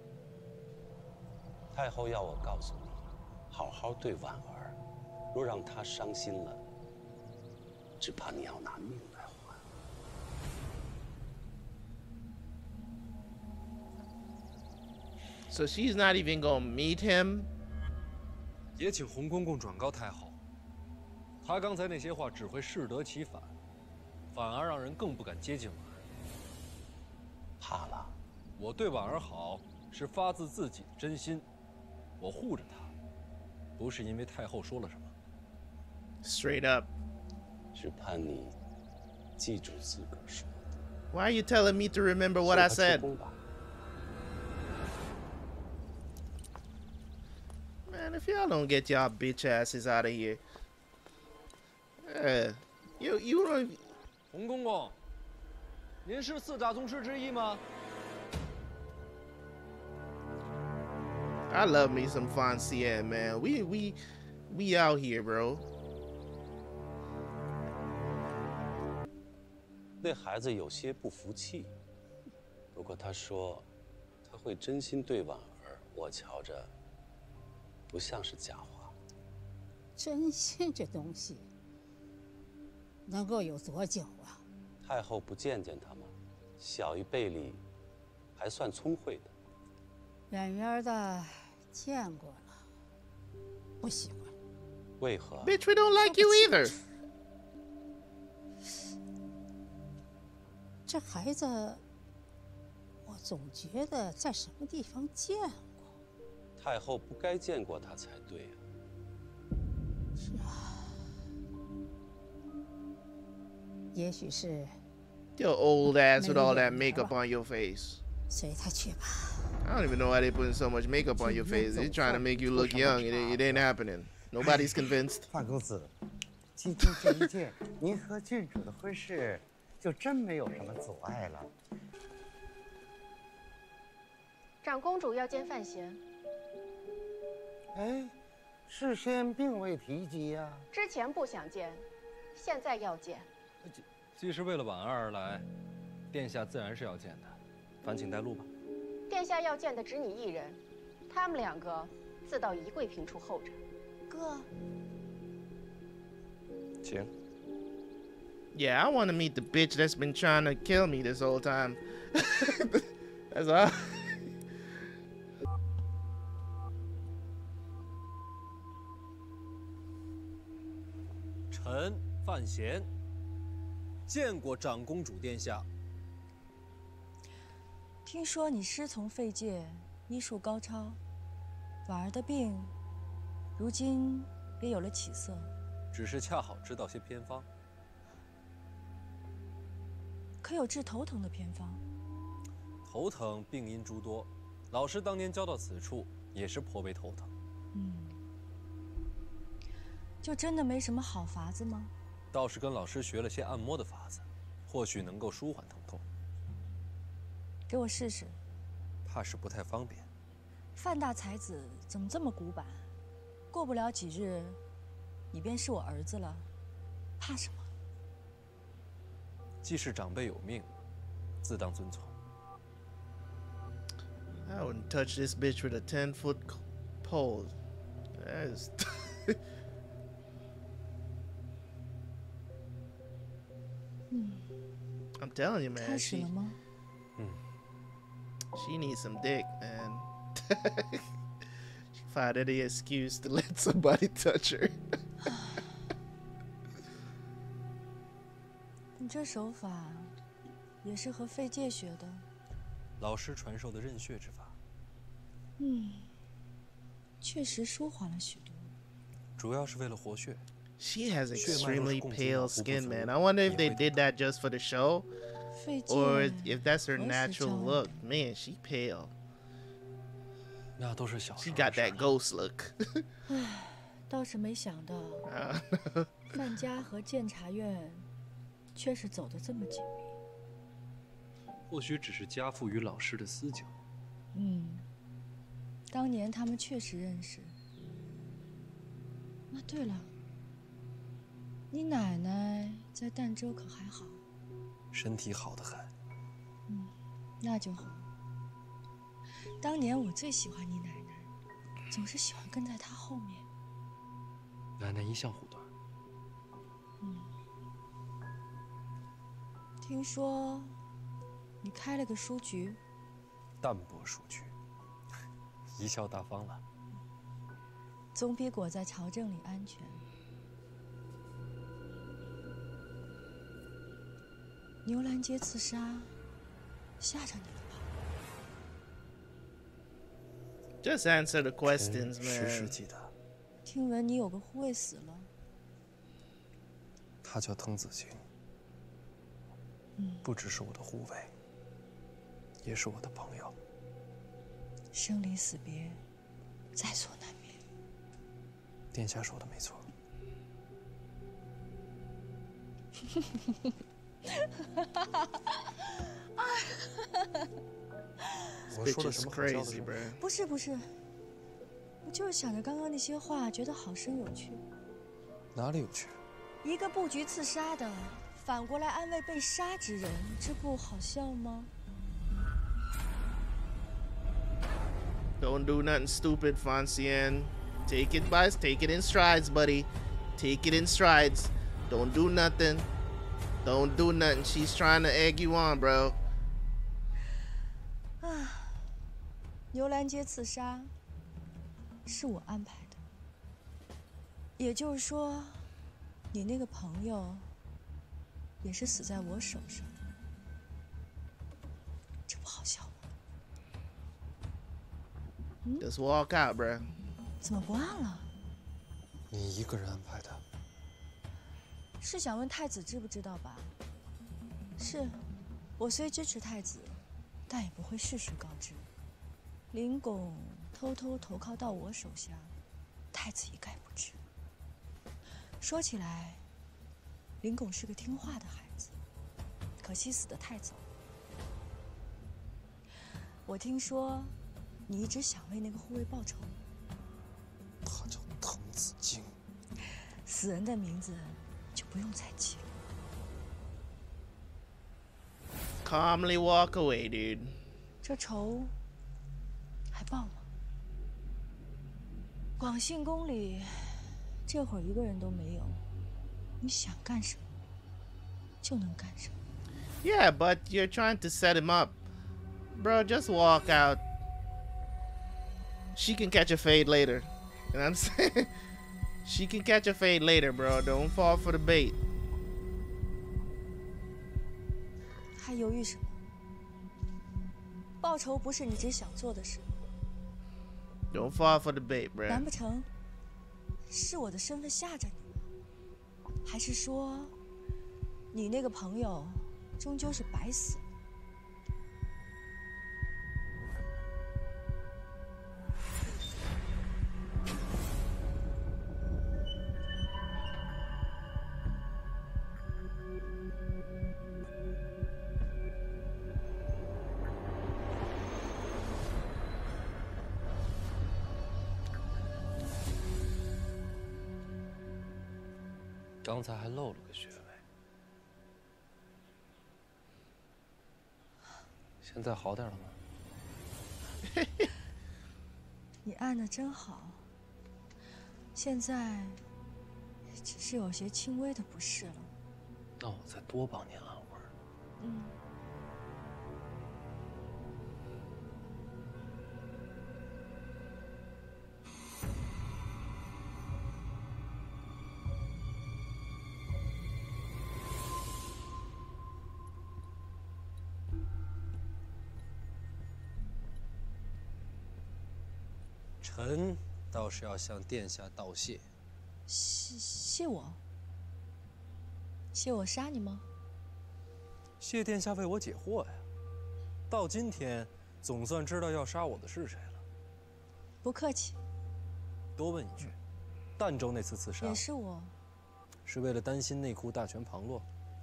太后要我告诉你，好好对婉儿，若让她伤心了，只怕你要拿命来换。 So she's not even gonna meet him. 也请洪公公转告太后，他刚才那些话只会适得其反，反而让人更不敢接近婉儿。 怕了？ 我对婉儿好是发自自己的真心，我护着她，不是因为太后说了什么。 Straight up. 只盼你记住自个儿说的。 Why are you telling me to remember what I said? Man, if y'all don't get y'all bitch asses out of here. You don't. 洪公公，您是4大宗师之一吗？ I love me some Fan Xian, man. We out here, bro. 那孩子有些不服气，不过他说他会真心对婉儿，我瞧着不像是假话。 真心这东西能够有多久啊？ 太后不见见他吗？小一辈里，还算聪慧的。 远远的见过了，不喜欢。 为何 ？Bitch, we don't like you either. 这孩子，我总觉得在什么地方见过。 太后不该见过他才对啊。 是啊，也许是。 Your old ass with all that makeup on your face. 随他去吧。 I don't even know why they putting so much makeup on your face. They're trying to make you look young. It ain't happening. Nobody's convinced. 范公子，今天这一件，您和郡主的婚事，就真没有什么阻碍了。 长公主要见范闲。 哎，事先并未提及呀。 之前不想见，现在要见。 既是为了婉儿而来，殿下自然是要见的。烦请带路吧。 殿下要见的只你一人，他们两个自到宜贵嫔处候着。 哥， 请。 Yeah, I want to meet the bitch that's been trying to kill me this whole time. That's all. 臣范闲，见过长公主殿下。 听说你师从废界，医术高超，婉儿的病，如今也有了起色。 只是恰好知道些偏方。 可有治头疼的偏方？ 头疼病因诸多，老师当年教到此处也是颇为头疼。 就真的没什么好法子吗？ 倒是跟老师学了些按摩的法子，或许能够舒缓疼痛。 给我试试。 怕是不太方便。 范大才子怎么这么古板？过不了几日，你便是我儿子了，怕什么？ 既是长辈有命，自当遵从。 I wouldn't touch this bitch with a 10-foot pole. That's I'm telling you, man. She needs some dick, man. She find any excuse to let somebody touch her. 你这手法也是和废界学的？ 老师传授的认血之法。 确实舒缓了许多。 主要是为了活血。 She has extremely pale skin, man. I wonder if they did that just for the show, or if that's her natural look. Man, she pale. 那都是小事。 She got that ghost look. 倒是没想到，范家和监察院。 却是走得这么紧密， 或许只是家父与老师的私交。 当年他们确实认识。啊，对了，你奶奶在儋州可还好？ 身体好得很。 那就好。当年我最喜欢你奶奶，总是喜欢跟在她后面。 奶奶一向护短。 听说你开了个书局， 淡泊书局，贻笑大方了。 总比裹在朝政里安全。牛栏街刺杀，吓着你了吧 ？Just answer the questions, man. 时时记得。 听闻你有个护卫死了。 他叫滕子京。 不只是我的护卫，也是我的朋友。 生离死别，在所难免。 殿下说的没错。 我说了什么好笑的事？ 不是，我就是想着刚刚那些话，觉得好生有趣。 哪里有趣？ 一个布局刺杀的。 反过来安慰被杀之人，这不好笑吗 ？Don't do nothing stupid, Fan Xian. Take it in strides, buddy. Take it in strides. Don't do nothing. Don't do nothing. She's trying to egg you on, bro. 牛栏街刺杀是我安排的，也就是说，你那个朋友。 也是死在我手上，这不好笑吗 ？Just walk out, bro. 怎么不按了？ 你一个人安排的？ 是想问太子知不知道吧？是，我虽支持太子，但也不会事事告知。林拱偷偷投靠到我手下，太子一概不知。说起来。 林拱是个听话的孩子，可惜死得太早。我听说，你一直想为那个护卫报仇。 他叫滕子京， 死人的名字就不用再记了。 calmly walk away, dude. 这仇还报吗？广信宫里这会儿一个人都没有，你想干什么就能干什么。 Yeah, but you're trying to set him up. Bro, just walk out. She can catch a fade later. You know what I'm saying? She can catch a fade later, bro. Don't fall for the bait. 还犹豫什么？报仇不是你只想做的事。 Don't fall for the bait, bro. 难不成是我的身份吓着你吗？还是说你那个朋友终究是白死？ 刚才还漏了个穴位，现在好点了吗？ 你按的真好。现在只是有些轻微的不适了。 那我再多帮您按会儿。 嗯。 臣倒是要向殿下道谢。 谢我？谢我杀你吗？ 谢殿下为我解惑呀！到今天，总算知道要杀我的是谁了。 不客气。 多问一句，儋州那次刺杀也是我。 是为了担心内库大权旁落？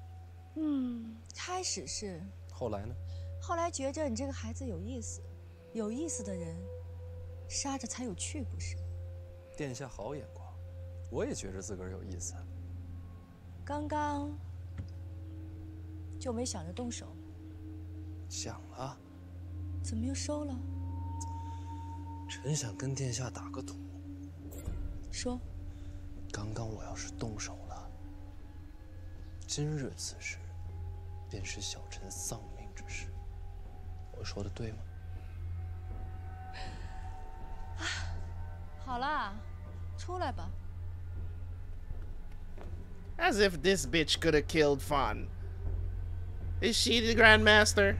开始是。 后来呢？ 后来觉着你这个孩子有意思，有意思的人。杀着才有趣，不是？ 殿下好眼光，我也觉着自个儿有意思。 刚刚就没想着动手。 想了。 怎么又收了？ 臣想跟殿下打个赌。 说。 刚刚我要是动手了，今日此事，便是小臣丧命之事。我说的对吗？ 好啦，出来吧。 As if this bitch could have killed Fan. Is she the Grandmaster?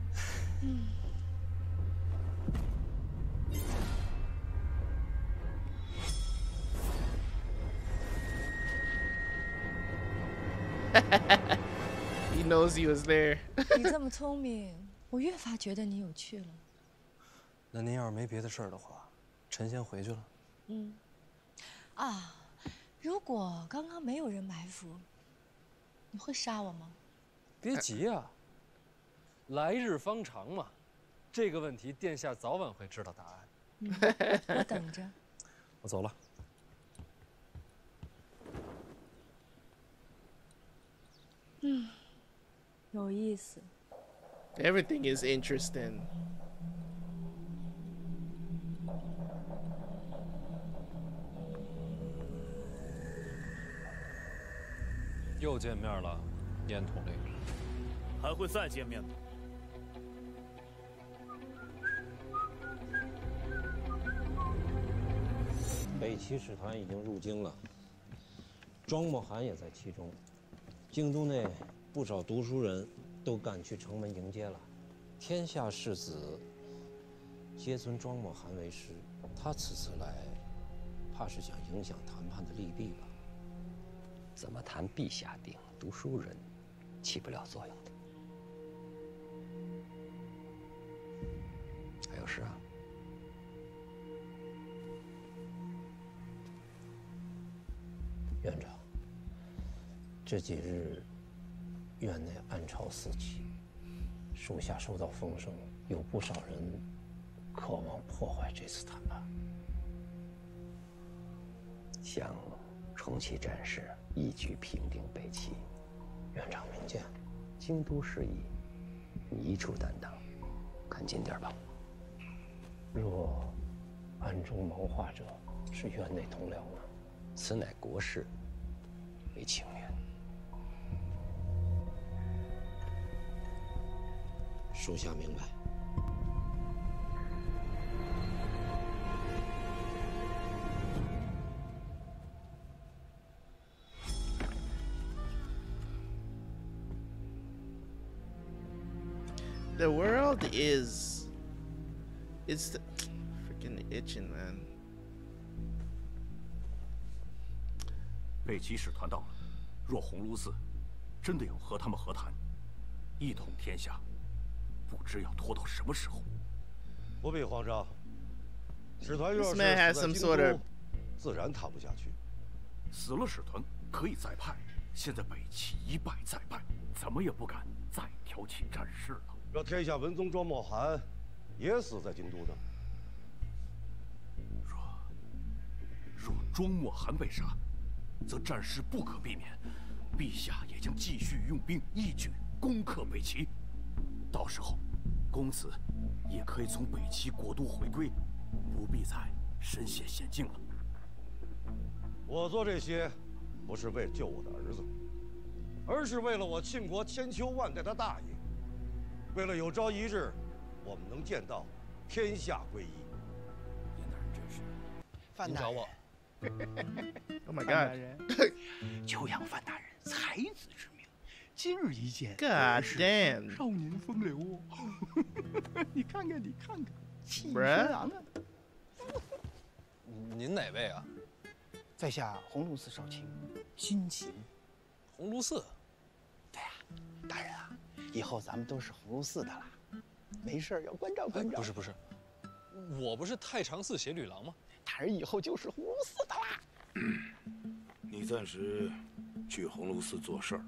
He knows he was there. 你这么聪明，我越发觉得你有趣了。 那您要是没别的事儿的话，臣先回去了。 如果刚刚没有人埋伏，你会杀我吗？ 别急呀，来日方长嘛，这个问题殿下早晚会知道答案。 我等着。 我走了。 有意思。 Everything is interesting. 又见面了，燕统领。 还会再见面吗？ 北齐使团已经入京了，庄墨涵也在其中。京都内不少读书人都赶去城门迎接了。天下士子皆尊庄墨涵为师，他此次来，怕是想影响谈判的利弊吧？ 怎么谈陛下定，读书人起不了作用的。还有事啊？ 院长，这几日院内暗潮四起，属下收到风声，有不少人渴望破坏这次谈判。 想重启战事，一举平定北齐。 院长明鉴。 京都事宜， 你一处担当，看紧点吧。 若暗中谋划者是院内同僚呢？ 此乃国事，为情面。 属下明白。 The world is, it's freaking itching, man. 北齐使团到了，若鸿胪寺真的要和他们和谈，一统天下，不知要拖到什么时候。 不必慌张，使团若是 This man has 死在 some 京 sort 都 of 自然谈不下去。 死了使团可以再派，现在北齐一败再败，怎么也不敢再挑起战事了。 若天下文宗庄茂涵也死在京都呢？ 若庄默涵被杀，则战事不可避免，陛下也将继续用兵一举攻克北齐。到时候，公子也可以从北齐国都回归，不必再身陷险境了。 我做这些，不是为了救我的儿子，而是为了我庆国千秋万代的大业。 为了有朝一日，我们能见到天下归一。 严大人真是， 范大人 ，Oh my 范大 God 人，久仰范大人才子之名，今日一见 God damn 少年风流哦。你看看，你看看，气宇 Bruh 轩昂啊！ 您哪位啊？ 在下鸿胪寺少卿，辛勤。 鸿胪寺。 大人啊，以后咱们都是鸿胪寺的啦，没事要关照关照。 不是，我不是太常寺协吕郎吗？ 大人以后就是鸿胪寺的啦。 你暂时去鸿胪寺做事儿，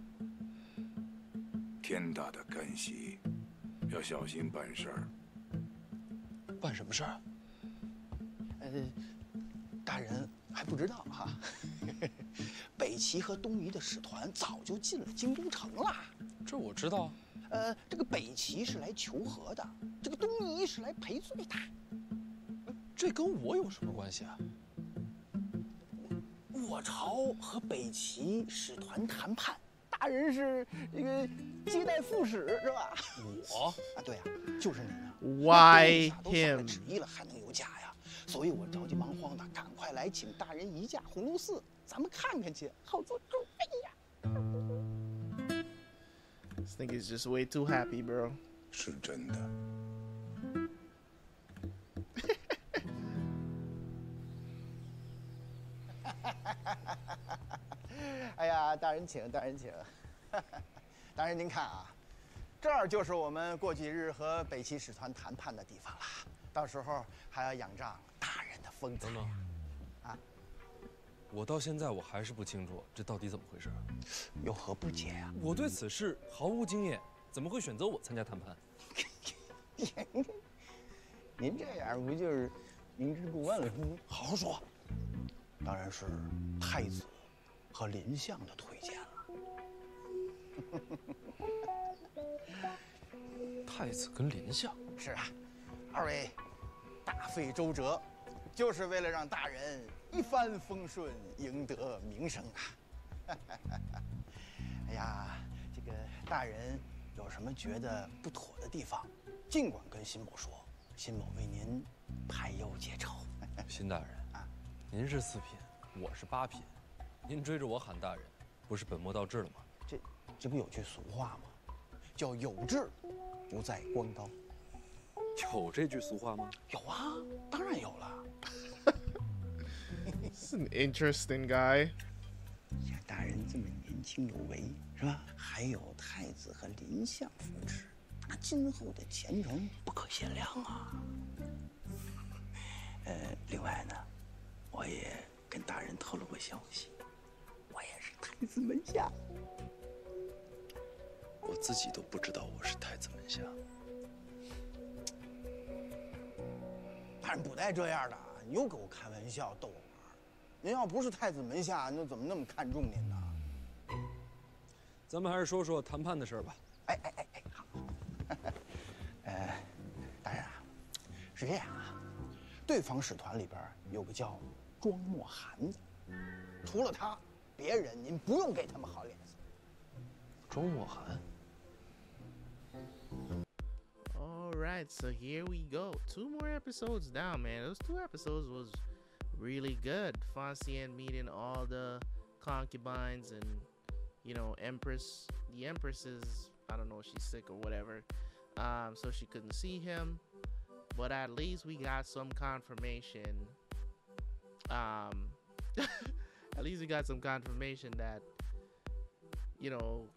天大的干系，要小心办事儿。 办什么事儿？ 大人还不知道哈。北齐和东夷的使团早就进了京都城了。 这我知道。 这个北齐是来求和的，这个东夷是来赔罪的。 这跟我有什么关系啊？ 我朝和北齐使团谈判，大人是这个接待副使是吧？ 我啊，对呀，就是你呢。 Why 都下了 him？ 旨意了，还能有假呀？所以我着急忙慌的，赶快来请大人移驾鸿胪寺，咱们看看去，好做准备呀。 This thing is just way too happy, bro. 是真的。 哎呀，大人请，大人请。大人您看啊，这儿就是我们过几日和北齐使团谈判的地方了。到时候还要仰仗大人的风采。啊， 我到现在我还是不清楚这到底怎么回事。 有何不解呀？ 我对此事毫无经验，怎么会选择我参加谈判？ 您这样不就是明知故问了？好好说。当然是太子和林相的推荐了。 太子跟林相？ 是啊，二位大费周折，就是为了让大人一帆风顺，赢得名声啊！哎呀，这个大人有什么觉得不妥的地方，尽管跟辛某说，辛某为您排忧解愁。 辛大人啊，您是4品，我是8品，您追着我喊大人，不是本末倒置了吗？ 这不有句俗话吗？叫有志不在光刀。 有这句俗话吗？ 有啊，当然有了。 He's an interesting guy. 像大人这么年轻有为，是吧？还有太子和林相扶持，那今后的前程不可限量啊。另外呢，我也跟大人透露个消息，我也是太子门下。 我自己都不知道我是太子门下。 大人不带这样的，你又给我开玩笑逗我玩。您要不是太子门下，那怎么那么看重您呢？ 咱们还是说说谈判的事儿吧。 哎，好。 是这样啊，对方使团里边有个叫庄墨寒的，除了他，别人您不用给他们好脸色。 庄墨寒。 Alright, so here we go. 2 more episodes down, man. Those 2 episodes was really good. Fan Xian meeting all the concubines and, you know, Empress. The Empress is, I don't know, she's sick or whatever. So she couldn't see him. But at least we got some confirmation. At least we got some confirmation that, you know,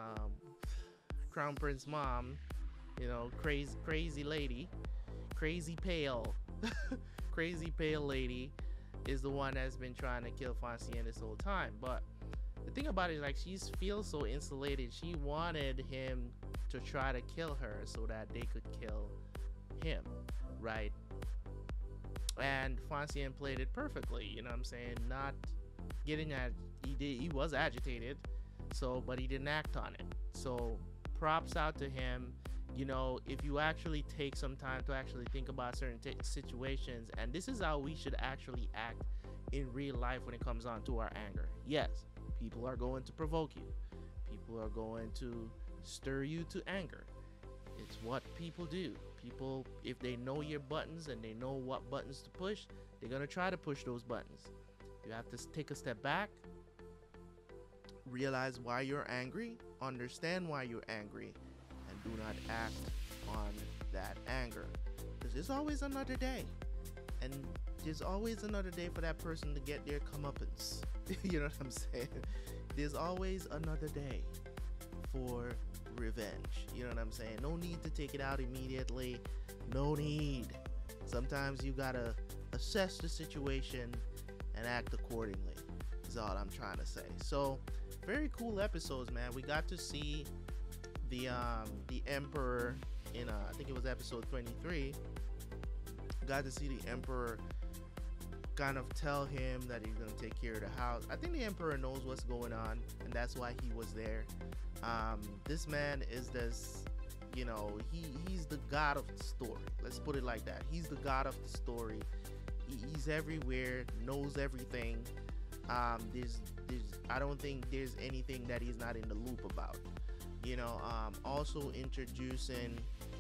Crown Prince Mom, you know, crazy lady, crazy pale, crazy pale lady is the one that's been trying to kill Fan Xian this whole time. But the thing about it is, like, she feels so insulated. She wanted him to try to kill her so that they could kill him, right? And Fan Xian played it perfectly, you know what I'm saying? Not getting at, he was agitated, so, but he didn't act on it. So props out to him. You know, if you actually take some time to actually think about certain situations, and this is how we should actually act in real life when it comes on to our anger. Yes, people are going to provoke you. People are going to stir you to anger. It's what people do. People, if they know your buttons and they know what buttons to push, they're going to try to push those buttons. You have to take a step back, realize why you're angry, understand why you're angry, and do not act on that anger, because there's always another day, and there's always another day for that person to get their comeuppance. You know what I'm saying? There's always another day for revenge. You know what I'm saying? No need to take it out immediately. No need. Sometimes you gotta assess the situation and act accordingly, is all I'm trying to say. So very cool episodes, man. We got to see the Emperor in I think it was episode 23. Got to see the Emperor kind of tell him that he's gonna take care of the house. I think the Emperor knows what's going on, and that's why he was there. This man is this, you know, he's the god of the story. Let's put it like that. He's the god of the story. He's everywhere, knows everything. I don't think there's anything that he's not in the loop about. You know, also introducing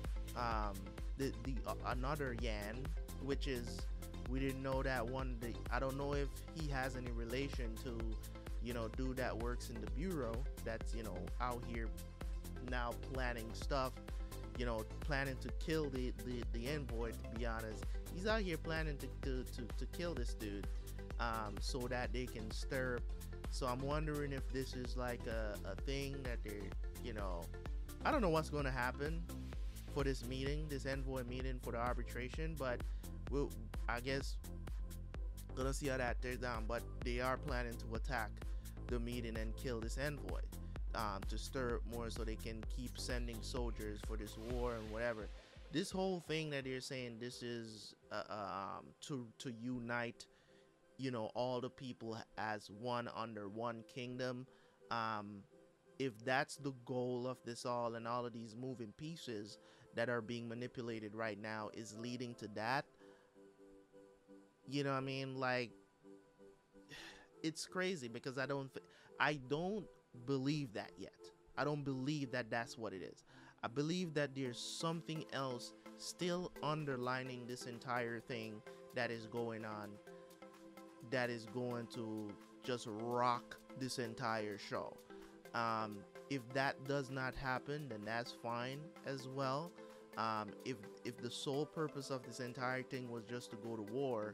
another Yan, which is, we didn't know that one. I don't know if he has any relation to, you know, dude that works in the bureau that's, you know, out here now planning stuff, you know, planning to kill the envoy. To be honest, he's out here planning to kill this dude, so that they can stir. So I'm wondering if this is like a thing that they're, you know, I don't know what's going to happen for this meeting, this envoy meeting for the arbitration, but I guess gonna see how that turns down. But they are planning to attack the meeting and kill this envoy, to stir up more so they can keep sending soldiers for this war and whatever. This whole thing that they're saying, this is to unite, you know, all the people as one under one kingdom. If that's the goal of this all, and all of these moving pieces that are being manipulated right now is leading to that, you know what I mean? Like, it's crazy, because I don't believe that yet. I don't believe that that's what it is. I believe that there's something else still underlining this entire thing that is going on, that is going to just rock this entire show. If that does not happen, then that's fine as well. If the sole purpose of this entire thing was just to go to war,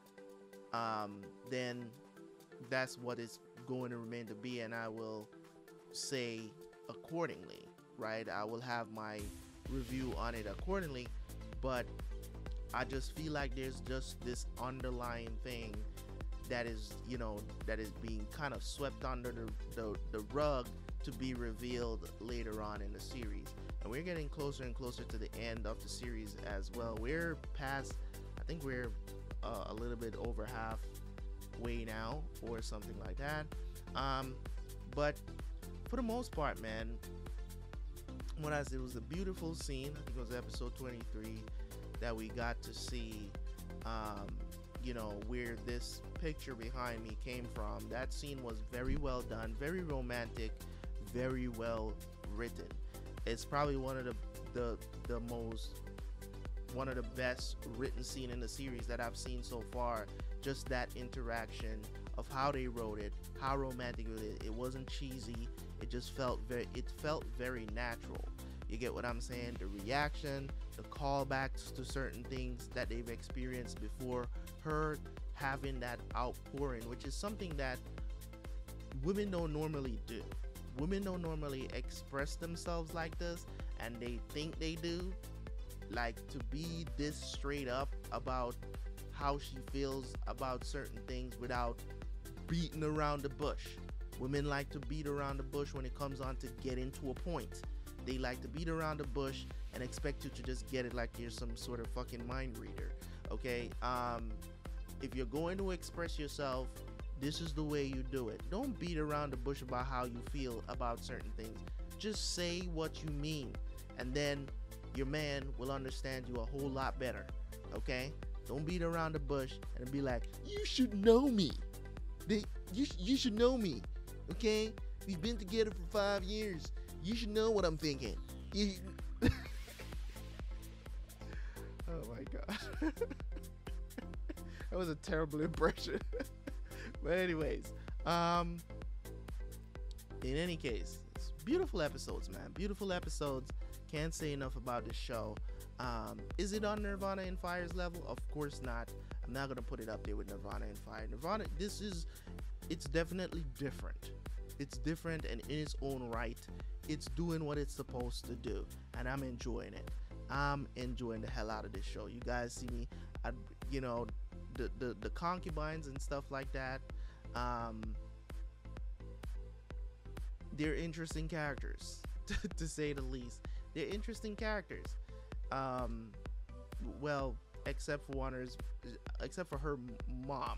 then that's what it's going to remain to be, and I will say accordingly, right? I will have my review on it accordingly. But I just feel like there's just this underlying thing that is, you know, that is being kind of swept under the rug to be revealed later on in the series. And we're getting closer and closer to the end of the series as well. We're past, I think we're a little bit over halfway now or something like that. But for the most part, man, what I said, it was a beautiful scene. I think it was episode 23 that we got to see, you know, where this picture behind me came from. That scene was very well done, very romantic, very well written. It's probably one of the best written scene in the series that I've seen so far. Just that interaction of how they wrote it, how romantic it is. It wasn't cheesy. It just felt very natural. You get what I'm saying? The reaction, the callbacks to certain things that they've experienced before, her having that outpouring, which is something that women don't normally do. Women don't normally express themselves like this, and they think they do. Like, to be this straight up about how she feels about certain things without beating around the bush. Women like to beat around the bush when it comes on to get into a point. They like to beat around the bush and expect you to just get it like you're some sort of fucking mind reader. Okay? If you're going to express yourself, this is the way you do it. Don't beat around the bush about how you feel about certain things. Just say what you mean, and then your man will understand you a whole lot better. Okay? Don't beat around the bush and be like, you should know me. You should know me. Okay? We've been together for 5 years. You should know what I'm thinking. Oh my god. That was a terrible impression. But anyways, in any case, it's beautiful episodes, man. Beautiful episodes. Can't say enough about this show. Is it on Nirvana and Fire's level? Of course not. I'm not gonna put it up there with Nirvana and Fire. Nirvana, it's definitely different. It's different, and in its own right, it's doing what it's supposed to do, and I'm enjoying it. I'm enjoying the hell out of this show. You guys see me, you know, the concubines and stuff like that. They're interesting characters, to say the least. They're interesting characters. Well, except for her mom.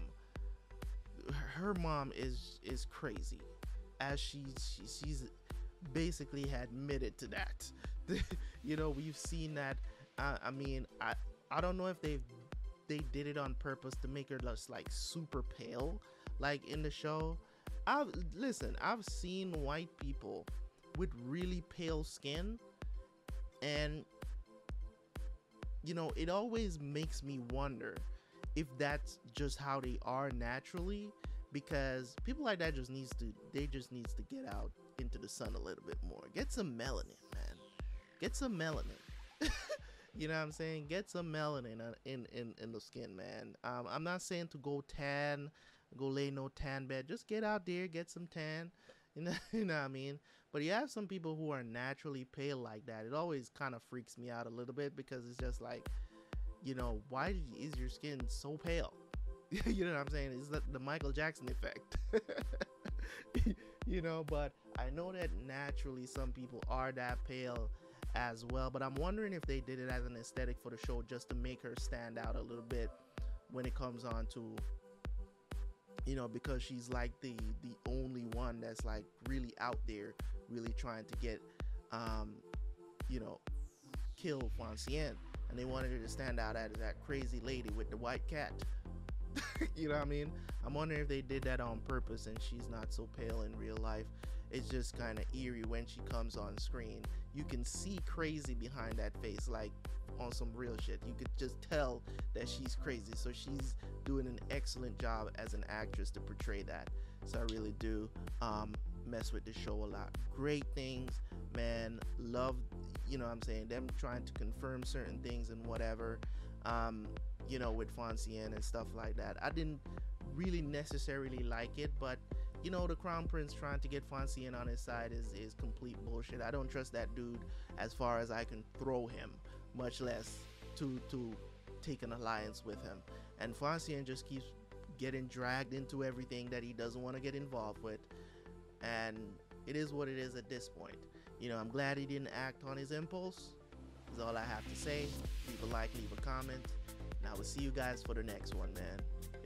Her mom is crazy, as she's basically admitted to that. You know, we've seen that. I mean, I don't know if they did it on purpose to make her just like super pale, like in the show. I've seen white people with really pale skin, and you know, it always makes me wonder if that's just how they are naturally, because people like that just needs to get out into the sun a little bit more. Get some melanin, man. Get some melanin. You know what I'm saying? Get some melanin in the skin, man. I'm not saying to go tan, go lay no tan bed. Just get out there, get some tan. You know what I mean? But you have some people who are naturally pale like that. It always kind of freaks me out a little bit, because it's just like, you know, why is your skin so pale? You know what I'm saying? It's the Michael Jackson effect. You know, but I know that naturally some people are that pale as well, but I'm wondering if they did it as an aesthetic for the show, just to make her stand out a little bit when it comes on to, you know, because she's like the only one that's like really out there, really trying to get you know, kill Fan Xian, and they wanted her to stand out as that crazy lady with the white cat. You know what I mean? I'm wondering if they did that on purpose and she's not so pale in real life. It's just kind of eerie when she comes on screen. You can see crazy behind that face, like on some real shit. You could just tell that she's crazy. So she's doing an excellent job as an actress to portray that. So I really do mess with the show a lot. Great things, man. Love, you know what I'm saying, them trying to confirm certain things and whatever. You know, with Fan Xian and stuff like that. I didn't really necessarily like it, but you know, the Crown Prince trying to get Fan Xian on his side is complete bullshit. I don't trust that dude as far as I can throw him, much less to take an alliance with him. And Fan Xian just keeps getting dragged into everything that he doesn't want to get involved with, and it is what it is at this point. You know, I'm glad he didn't act on his impulse, is all I have to say. Leave a like, leave a comment, and I will see you guys for the next one, man.